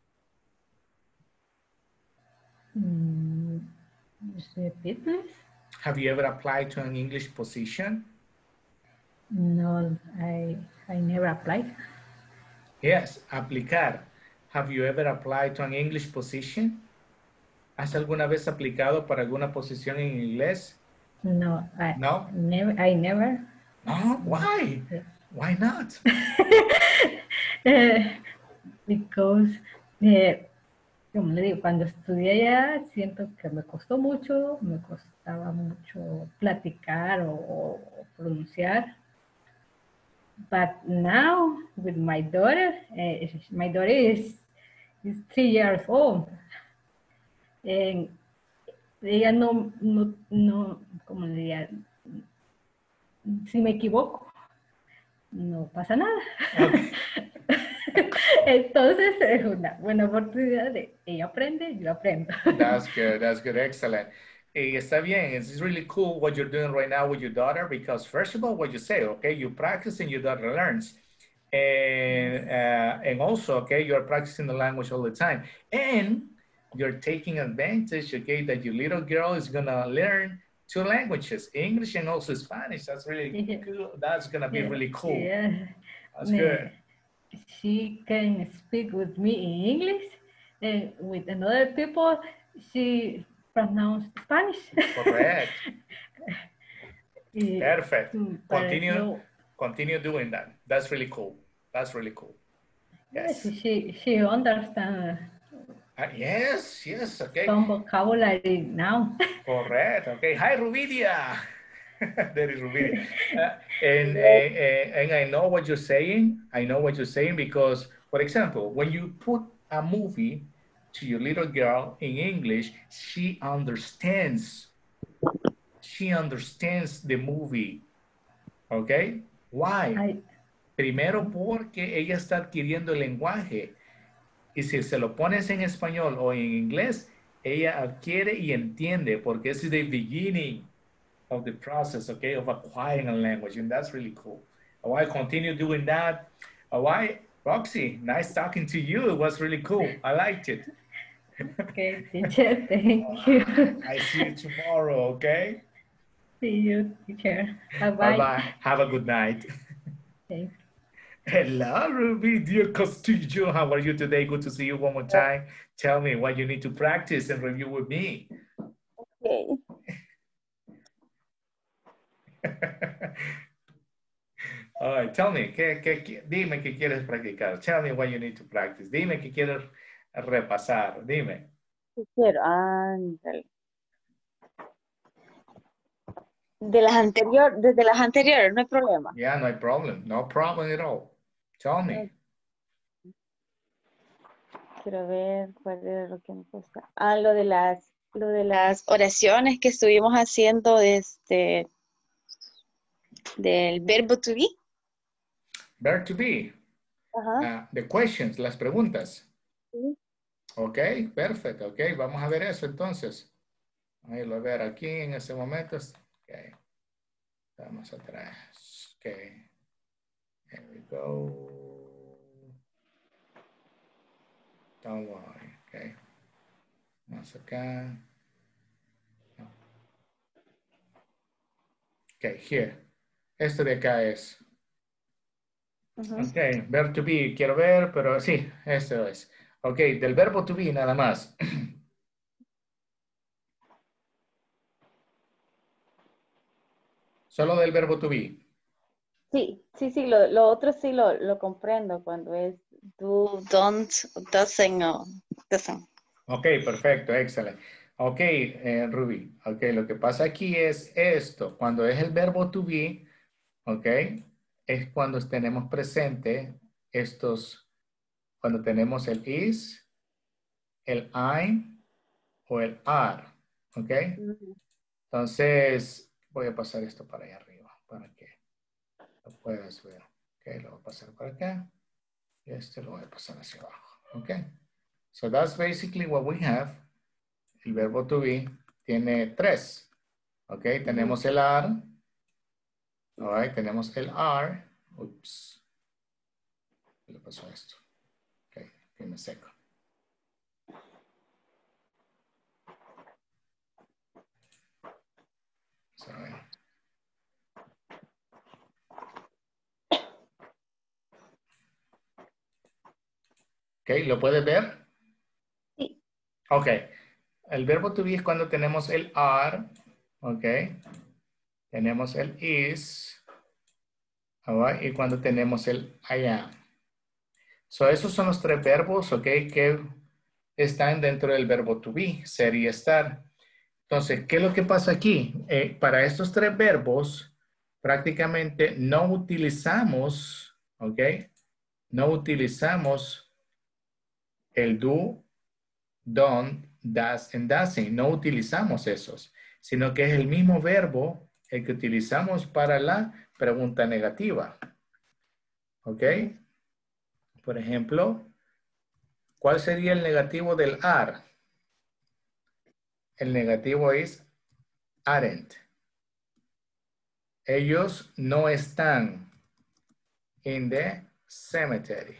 Mm, repeat, please. Have you ever applied to an English position? No, I, I never applied. Yes, aplicar. Have you ever applied to an English position? ¿Has alguna vez aplicado para alguna posición en inglés? No, I no? never. I never. No, why? Why not? uh, because uh, como le digo, cuando estudié allá, siento que me costó mucho, me costaba mucho platicar o, o pronunciar. But now, with my daughter, uh, my daughter is, is three years old. Eh, ella no, no, no, ¿cómo le diría? Si me equivoco, no pasa nada. Okay. Entonces es una buena oportunidad de ella aprende, yo aprendo. That's good. That's good. Excellent. Eh, está bien. It's really cool what you're doing right now with your daughter because first of all, what you say, okay, you practice and your daughter learns. And, uh, and also, okay, you're practicing the language all the time. And you're taking advantage, okay, that your little girl is going to learn two languages, English and also Spanish. That's really Yeah. cool. That's going to be Yeah. really cool. Yeah. That's Me- good. She can speak with me in English, and with another people, she pronounce Spanish. Correct. Y- Perfect. mm, para Continue, yo- continue doing that. That's really cool. That's really cool. yes, Yes. she she understands Uh, yes, yes, okay. some vocabulary now. Correct. Okay. Hi, Rubidia. There is Rubidia. Uh, and, uh, uh, and I know what you're saying. I know what you're saying because, for example, when you put a movie to your little girl in English, she understands. She understands the movie. Okay. Why? I, Primero porque ella está adquiriendo el lenguaje. Y si se lo pones en español o en inglés, ella adquiere y entiende porque this is the beginning of the process, okay, of acquiring a language. And that's really cool. Oh, I continue doing that. Oh, I, Roxy, nice talking to you. It was really cool. I liked it. okay, teacher, thank you. I see you tomorrow, okay? See you, teacher. Bye-bye. Bye-bye. Have a good night. Thank Hello, Ruby, dear Castillo. How are you today? Good to see you one more time. Tell me what you need to practice and review with me. Okay. All right, tell me, ¿qué, qué, qué, dime qué quieres practicar. Tell me what you need to practice. Dime qué quieres repasar. Dime. ¿Qué quiero? Ándale. De las anteriores, desde las anteriores, no hay problema. Yeah, no problem. No problem at all. Tell me. Quiero ver cuál era lo que me cuesta. Ah, lo de las, lo de las oraciones que estuvimos haciendo este, del verbo to be. Verb to be. Ajá. Uh, the questions, las preguntas. Sí. Ok, perfecto. Ok, vamos a ver eso entonces. Vamos a ver aquí en ese momento. Ok. Vamos atrás. Ok. Here we go. Don't worry. Ok. Vamos acá. No. Ok, here. Esto de acá es. Uh-huh. Ok, verb to be. Quiero ver, pero sí, esto es. Ok, del verbo to be nada más. Solo del verbo to be. Sí, sí, sí, lo, lo otro sí lo, lo comprendo cuando es do, don't, doesn't o doesn't. Ok, perfecto, excelente. Ok, eh, Ruby. Ok, lo que pasa aquí es esto. Cuando es el verbo to be, ok, es cuando tenemos presente estos, cuando tenemos el is, el I'm o el are. Ok. Uh-huh. Entonces, voy a pasar esto para allá arriba para que lo puedas ver. Ok, lo voy a pasar para acá. Y este lo voy a pasar hacia abajo. Ok. So that's basically what we have. El verbo to be tiene tres. Ok, tenemos el are. All right, tenemos el are. Ups. ¿Qué le pasó a esto? Ok, que me seco. Sorry. Ok, ¿lo puedes ver? Sí. Ok. El verbo to be es cuando tenemos el are. Ok. Tenemos el is. All right, y cuando tenemos el I am. So, esos son los tres verbos, ok, que están dentro del verbo to be, ser y estar. Entonces, ¿qué es lo que pasa aquí? Eh, para estos tres verbos, prácticamente no utilizamos, ok, no utilizamos el do, don't does and doesn't. No utilizamos esos, sino que es el mismo verbo el que utilizamos para la pregunta negativa. ¿Ok? Por ejemplo, ¿cuál sería el negativo del are? El negativo es aren't. Ellos no están in the cemetery.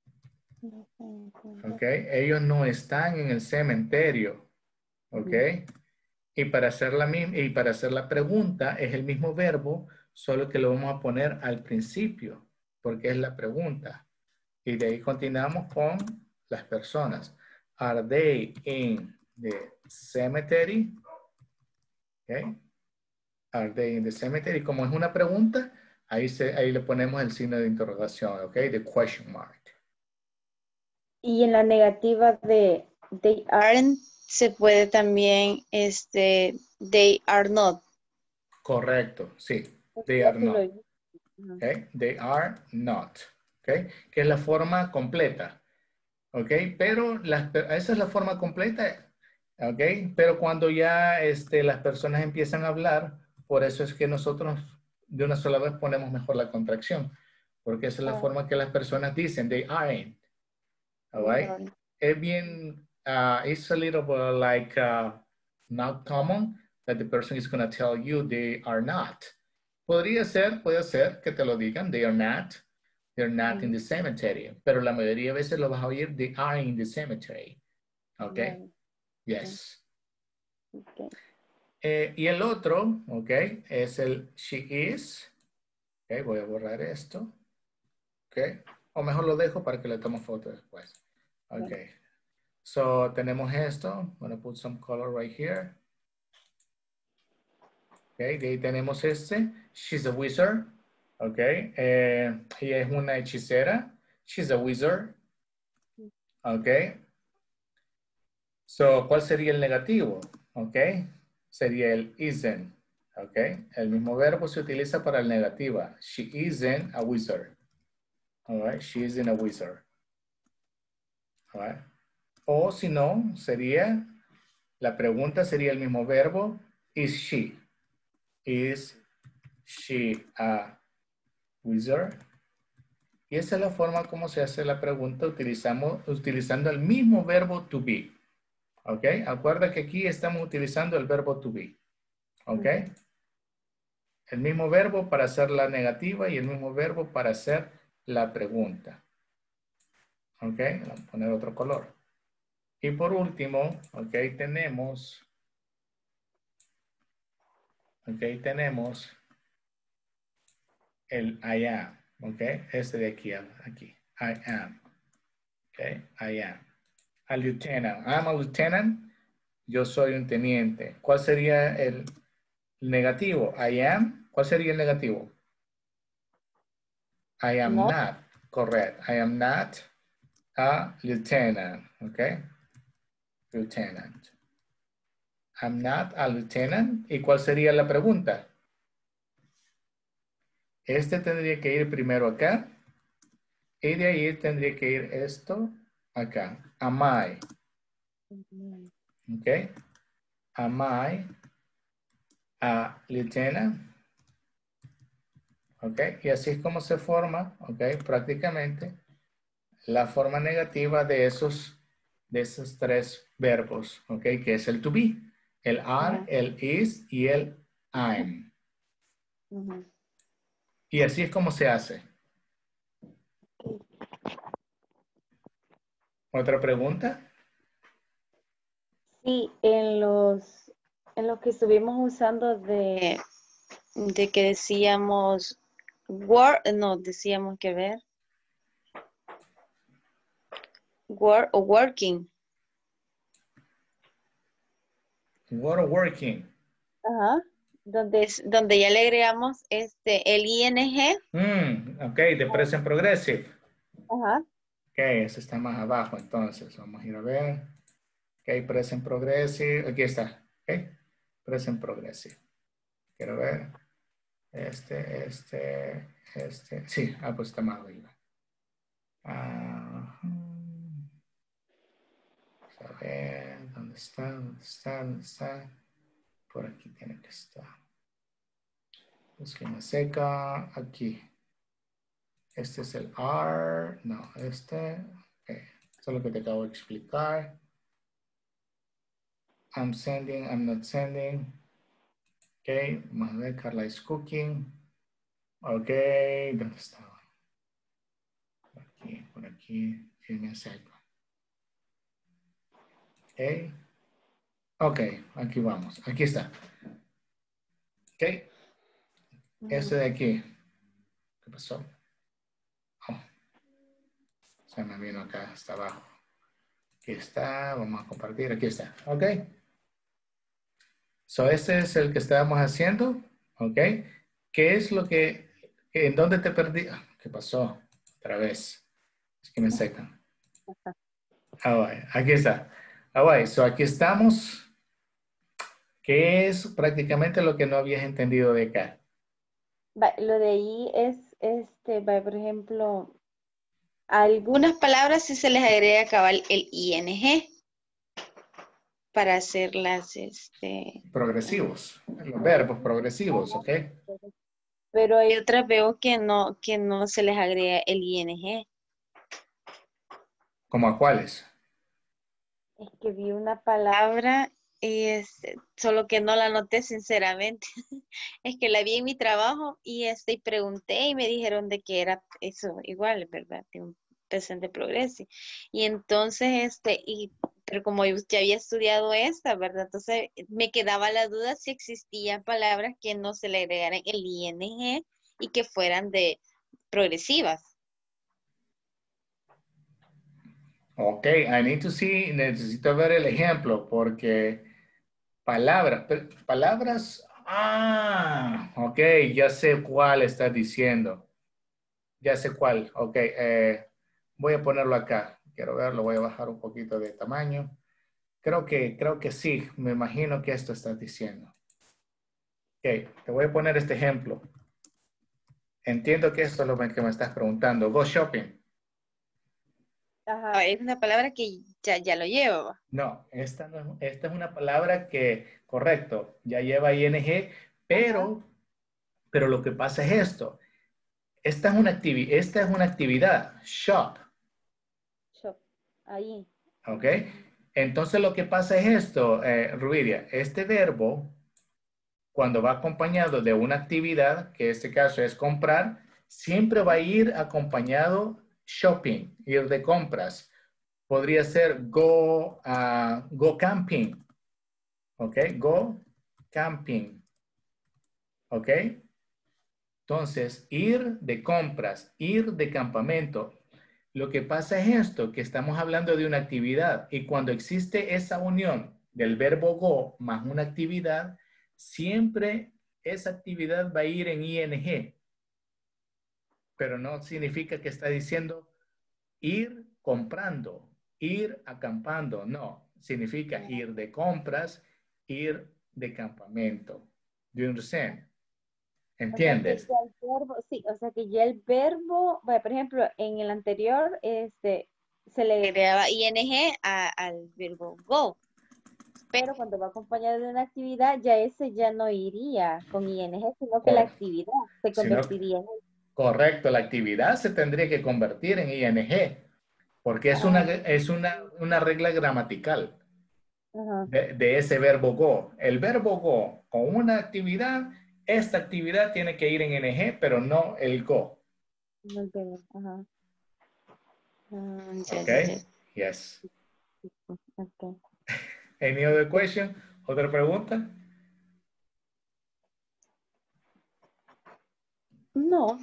¿Ok? Ellos no están en el cementerio. ¿Ok? Y para hacer la misma, y para hacer la pregunta es el mismo verbo, solo que lo vamos a poner al principio, porque es la pregunta. Y de ahí continuamos con las personas. Are they in the cemetery? Okay. Are they in the cemetery? Como es una pregunta, ahí, se, ahí le ponemos el signo de interrogación, ok, the question mark. Y en la negativa de they aren't se puede también este they are not. Correcto, sí. They are not. Okay. They are not. Okay. Que es la forma completa. Ok, pero las, esa es la forma completa. Ok, pero cuando ya este, las personas empiezan a hablar, por eso es que nosotros de una sola vez ponemos mejor la contracción. Porque esa es la Oh. forma que las personas dicen, they aren't. All right? They Es bien, uh, it's a little bit like uh, not common that the person is going to tell you they are not. Podría ser, puede ser que te lo digan, they are not. They're not mm-hmm. in the cemetery. Pero la mayoría de veces lo vas a oír, they are in the cemetery. Okay? Yeah. Yes. Okay. Eh, y el otro, ok, es el she is. Ok, voy a borrar esto. Ok. O mejor lo dejo para que le tome foto después. Ok. Yeah. So, tenemos esto. I'm going to put some color right here. Ok, de ahí tenemos este. She's a wizard. Ok. Eh, ella es una hechicera. She's a wizard. Ok. So, ¿cuál sería el negativo? Ok. Sería el isn't. Ok. El mismo verbo se utiliza para el negativa. She isn't a wizard. All right. She isn't a wizard. All right. O si no, sería, la pregunta sería el mismo verbo. Is she? Is she a wizard? Y esa es la forma como se hace la pregunta. Utilizamos, utilizando el mismo verbo to be. ¿Ok? Acuerda que aquí estamos utilizando el verbo to be. ¿Ok? El mismo verbo para hacer la negativa y el mismo verbo para hacer la pregunta. ¿Ok? Vamos a poner otro color. Y por último, ¿ok? Tenemos, ¿ok? Tenemos el I am. ¿Ok? Este de aquí, aquí. I am. ¿Ok? I am. A lieutenant. I'm a lieutenant. Yo soy un teniente. ¿Cuál sería el negativo? I am. ¿Cuál sería el negativo? I am not. not. Correct. I am not a lieutenant. Okay. Lieutenant. I'm not a lieutenant. ¿Y cuál sería la pregunta? Este tendría que ir primero acá. Y de ahí tendría que ir esto acá. Am I? Okay. Am I a lieutenant? Ok, y así es como se forma, ok, prácticamente la forma negativa de esos, de esos tres verbos, ok, que es el to be, el are, uh-huh. el is y el I'm. Uh-huh. Y así es como se hace. ¿Otra pregunta? Sí, en los, en los que estuvimos usando de, de que decíamos work, no, decíamos que ver. Work o working. What a working. Ajá. Donde, donde ya le agregamos este, el ing. Mm, ok, de present progressive. Ajá. Ok, eso está más abajo entonces. Vamos a ir a ver. Ok, present progressive. Aquí está. Ok, present progressive. Quiero ver. Este, este, este. Sí, ah, pues está más arriba. Uh, a ver, ¿dónde ¿Dónde está? ¿Dónde está? ¿Dónde está? Por aquí tiene que estar. Esquema seca, aquí. Este es el R. No, este. Okay. Eso es lo que te acabo de explicar. I'm sending, I'm not sending. Ok, vamos a ver, Carla is cooking. Ok, ¿dónde está? Por aquí, por aquí, en el seco. Ok. Ok, aquí vamos. Aquí está. Ok. Este de aquí. ¿Qué pasó? Oh, se me vino acá hasta abajo. Aquí está. Vamos a compartir. Aquí está. Ok. So, este es el que estábamos haciendo. Ok. ¿Qué es lo que... ¿En dónde te perdí? Ah, ¿qué pasó? Otra vez. Es que me secan. Ah, bueno. Aquí está. Ah, bueno. So, aquí estamos. ¿Qué es prácticamente lo que no habías entendido de acá? Va, lo de ahí es, este, va, por ejemplo, a algunas palabras sí se les agrega cabal el ing para hacerlas, este, Progresivos. Los verbos progresivos, ¿ok? pero hay otras veo que no, que no se les agrega el ing. ¿Cómo a cuáles? Es que vi una palabra y este, solo que no la noté sinceramente. Es que la vi en mi trabajo y este y pregunté y me dijeron de que era eso igual, ¿verdad? De un presente progreso. Y entonces este y pero como yo ya había estudiado esta, ¿verdad? Entonces me quedaba la duda si existían palabras que no se le agregaran el ing y que fueran de progresivas. Ok, I need to see, necesito ver el ejemplo porque palabras, pe- palabras, ah, ok, ya sé cuál estás diciendo. Ya sé cuál, ok, eh, voy a ponerlo acá. Quiero verlo, voy a bajar un poquito de tamaño. Creo que, creo que sí, me imagino que esto estás diciendo. Ok, te voy a poner este ejemplo. Entiendo que esto es lo que me estás preguntando. Go shopping. Ajá, es una palabra que ya, ya lo llevo. No, esta, no es, esta es una palabra que, correcto, ya lleva ing, pero, pero lo que pasa es esto. Esta es una, activi esta es una actividad, shop, Shop, ahí. ¿ok? Entonces lo que pasa es esto, eh, Rubidia, este verbo, cuando va acompañado de una actividad, que en este caso es comprar, siempre va a ir acompañado shopping, ir de compras. Podría ser go, uh, go camping, ¿ok? Go camping, ¿ok? Entonces, ir de compras, ir de campamento. Lo que pasa es esto, que estamos hablando de una actividad y cuando existe esa unión del verbo go más una actividad, siempre esa actividad va a ir en ing, pero no significa que está diciendo ir comprando, ir acampando, no, significa ir de compras, ir de campamento. Do you understand? O sea que ¿Entiendes? ya el verbo, sí, o sea que ya el verbo, bueno, por ejemplo, en el anterior, este, se le agregaba ing a- al verbo go, pero cuando va acompañado de una actividad, ya ese ya no iría con ing, sino que la Cor actividad se sino, convertiría en correcto, la actividad se tendría que convertir en ing, porque es una, ah, es una, una regla gramatical ajá, de, de ese verbo go. El verbo go con una actividad, esta actividad tiene que ir en ing, pero no el go. no el verbo, ajá. Ah, ya, ¿Ok? ya, ya. Yes. Okay. Any other question? ¿Otra pregunta? No,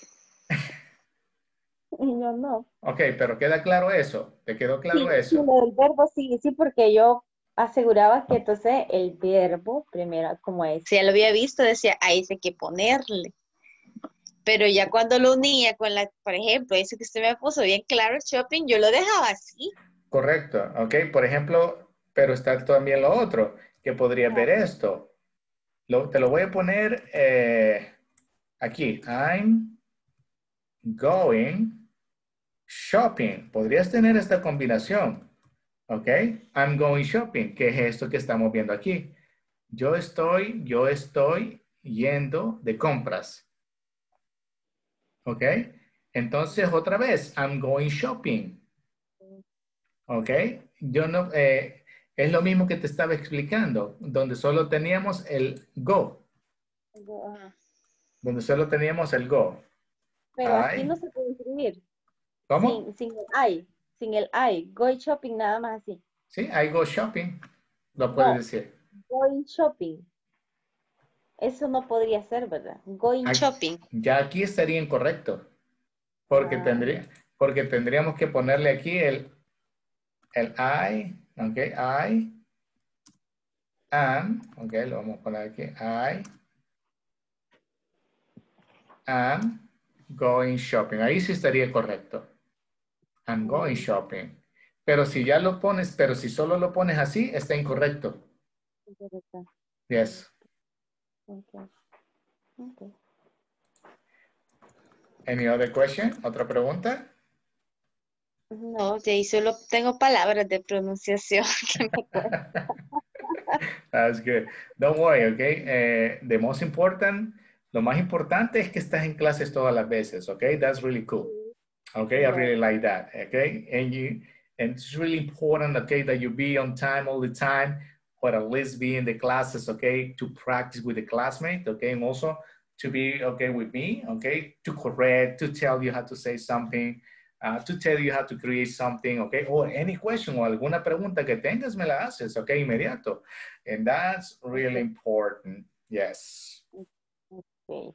yo no. Ok, pero ¿queda claro eso? ¿Te quedó Sí, claro sí, eso? lo del verbo sí, sí, porque yo aseguraba que entonces el verbo, primero, como es, si ya lo había visto, decía, ahí hay que ponerle. Pero ya cuando lo unía con la, por ejemplo, eso que usted me puso bien claro, shopping, yo lo dejaba así. Correcto, ok. Por ejemplo, pero está también lo otro, que podrías Ajá. ver esto. Lo, te lo voy a poner eh, aquí. I'm going shopping. Podrías tener esta combinación, Ok, I'm going shopping, que es esto que estamos viendo aquí. Yo estoy, yo estoy yendo de compras. Ok, entonces otra vez, I'm going shopping. Ok, yo no, eh, es lo mismo que te estaba explicando, donde solo teníamos el go, Ajá. donde solo teníamos el go. Pero así I, no se puede escribir. ¿cómo? Sin, sin el I. Sin el I. Go shopping nada más así. Sí, I go shopping, lo puedes No. decir. Going shopping. Eso no podría ser, ¿verdad? Going Aquí- shopping. ya aquí estaría incorrecto, porque, Ah, tendría, porque tendríamos que ponerle aquí el, el I, ok, I am, ok, lo vamos a poner aquí, I am going shopping. Ahí sí estaría correcto. I'm going shopping. Pero si ya lo pones, pero si solo lo pones así, está incorrecto. correcto. Yes. Okay. Okay. Any other question? ¿Otra pregunta? No, de ahí solo tengo palabras de pronunciación que me cuestan. That's good. Don't worry, okay? Eh, the most important, lo más importante es que estás en clases todas las veces, okay? That's really cool. Okay, I really like that, okay? And you, and it's really important, okay, that you be on time all the time, or at least be in the classes, okay, to practice with the classmate, okay, and also to be, okay, with me, okay, to correct, to tell you how to say something, uh, to tell you how to create something, okay, or any question o alguna pregunta que tengas, me la haces, okay, inmediato. And that's really Okay. important, yes. Okay.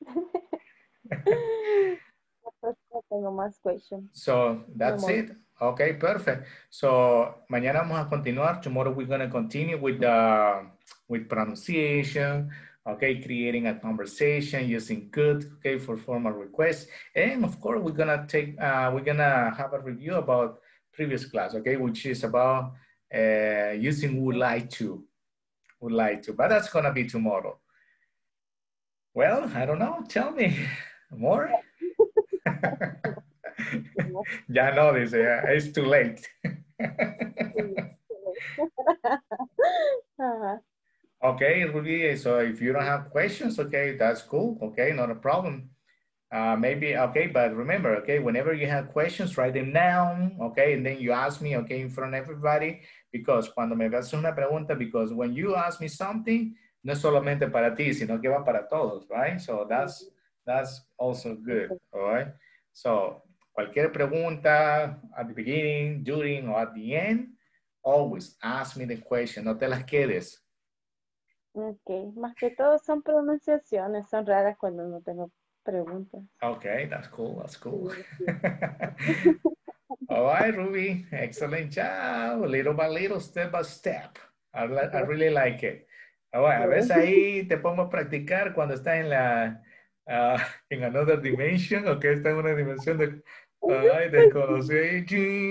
No tengo más questions. So that's No more. it. Okay, perfect. So mañana vamos a continuar. Tomorrow we're going to continue with the with pronunciation. Okay, creating a conversation using good. Okay, for formal requests, and of course we're gonna take. Uh, we're gonna have a review about previous class. Okay, which is about uh, using would like to, would like to. But that's gonna be tomorrow. Well, I don't know. Tell me more. Ya no, dice, ya, it's too late. Ajá. Okay, Ruby, so if you don't have questions, okay, that's cool. Okay, not a problem. Uh, maybe, okay, but remember, okay, whenever you have questions, write them down, okay, and then you ask me, okay, in front of everybody, because cuando me haces una pregunta, because when you ask me something, no es solamente para ti, sino que va para todos, right? So that's, that's also good, all right? So, cualquier pregunta at the beginning, during, or at the end, always ask me the question, no te las quedes. Ok, más que todo son pronunciaciones, son raras cuando no tengo preguntas. Okay, that's cool, that's cool. All right, Ruby, excellent job. Little by little, step by step. I, I really like it. All right, a veces ahí te pongo a practicar cuando estás en la, uh, en another dimension, o que está en una dimensión de, ay, desconocida.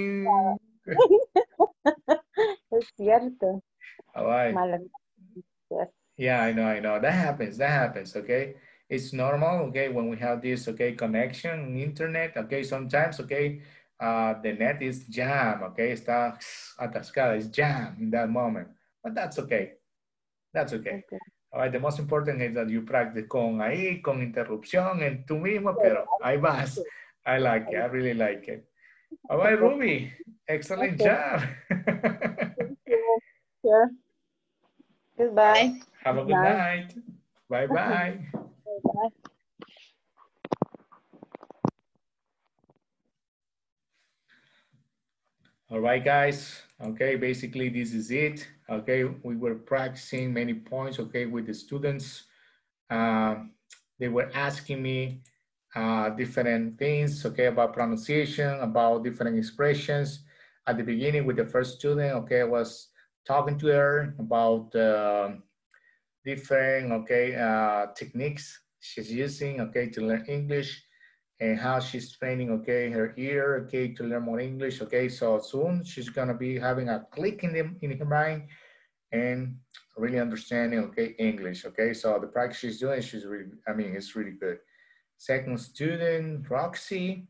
Es cierto. All right. Mala. Yeah, I know, I know. That happens, that happens, okay? It's normal, okay, when we have this, okay, connection, internet, okay, sometimes, okay, uh, the net is jam, okay, está atascada, it's jam in that moment, but that's okay, that's okay. Okay. All right, the most important is that you practice con ahí, con interrupción, en tú mismo, pero ahí vas. I like it, I really like it. All right, Ruby, excellent Okay. job. Thank you. Sure. Goodbye. Have a good night. Bye-bye. Bye. All right, guys. Okay, basically this is it. Okay, we were practicing many points, okay, with the students. Uh, they were asking me uh, different things, okay, about pronunciation, about different expressions. At the beginning with the first student, okay, I was talking to her about uh, different, okay, uh, techniques she's using, okay, to learn English, and how she's training, okay, her ear, okay, to learn more English, okay. So soon she's gonna be having a click in the in her mind and really understanding, okay, English, okay. So the practice she's doing, she's really, I mean, it's really good. Second student, Roxy,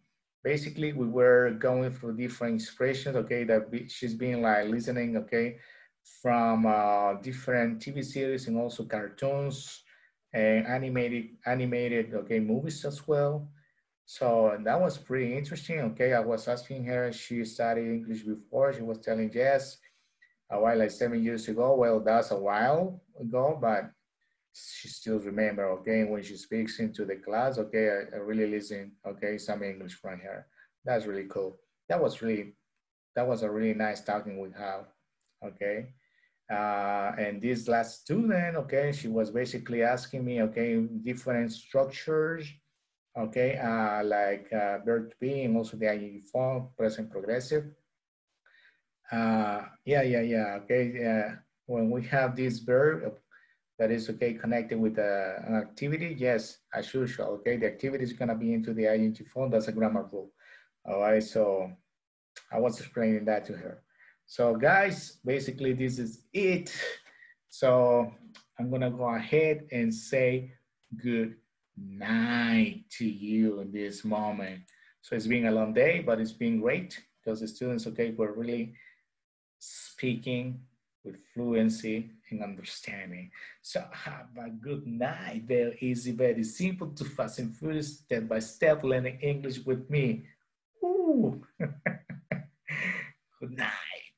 basically we were going through different expressions, okay, that she's been like listening, okay, from uh, different T V series and also cartoons and animated, animated, okay, movies as well. So that was pretty interesting, okay. I was asking her, she studied English before, she was telling yes, a while like seven years ago. Well, that's a while ago, but she still remember, okay, when she speaks into the class, okay, I, I really listen, okay, some English from her. That's really cool. That was really, that was a really nice talking with her, okay. Uh, and this last student, okay, she was basically asking me, okay, different structures, okay, uh, like uh, verb to be and also the I N G form, present progressive. Uh, yeah, yeah, yeah, okay. Uh, when we have this verb, that is okay connected with uh, an activity, yes, as usual, okay, the activity is gonna be into the I N G form, that's a grammar rule. All right, so I was explaining that to her. So guys, basically this is it. So I'm gonna go ahead and say good night to you in this moment. So it's been a long day, but it's been great because the students, okay, were really speaking with fluency and understanding. So have a good night. Very easy, very simple, to fast and furious, step by step, learning English with me. Ooh. Good night.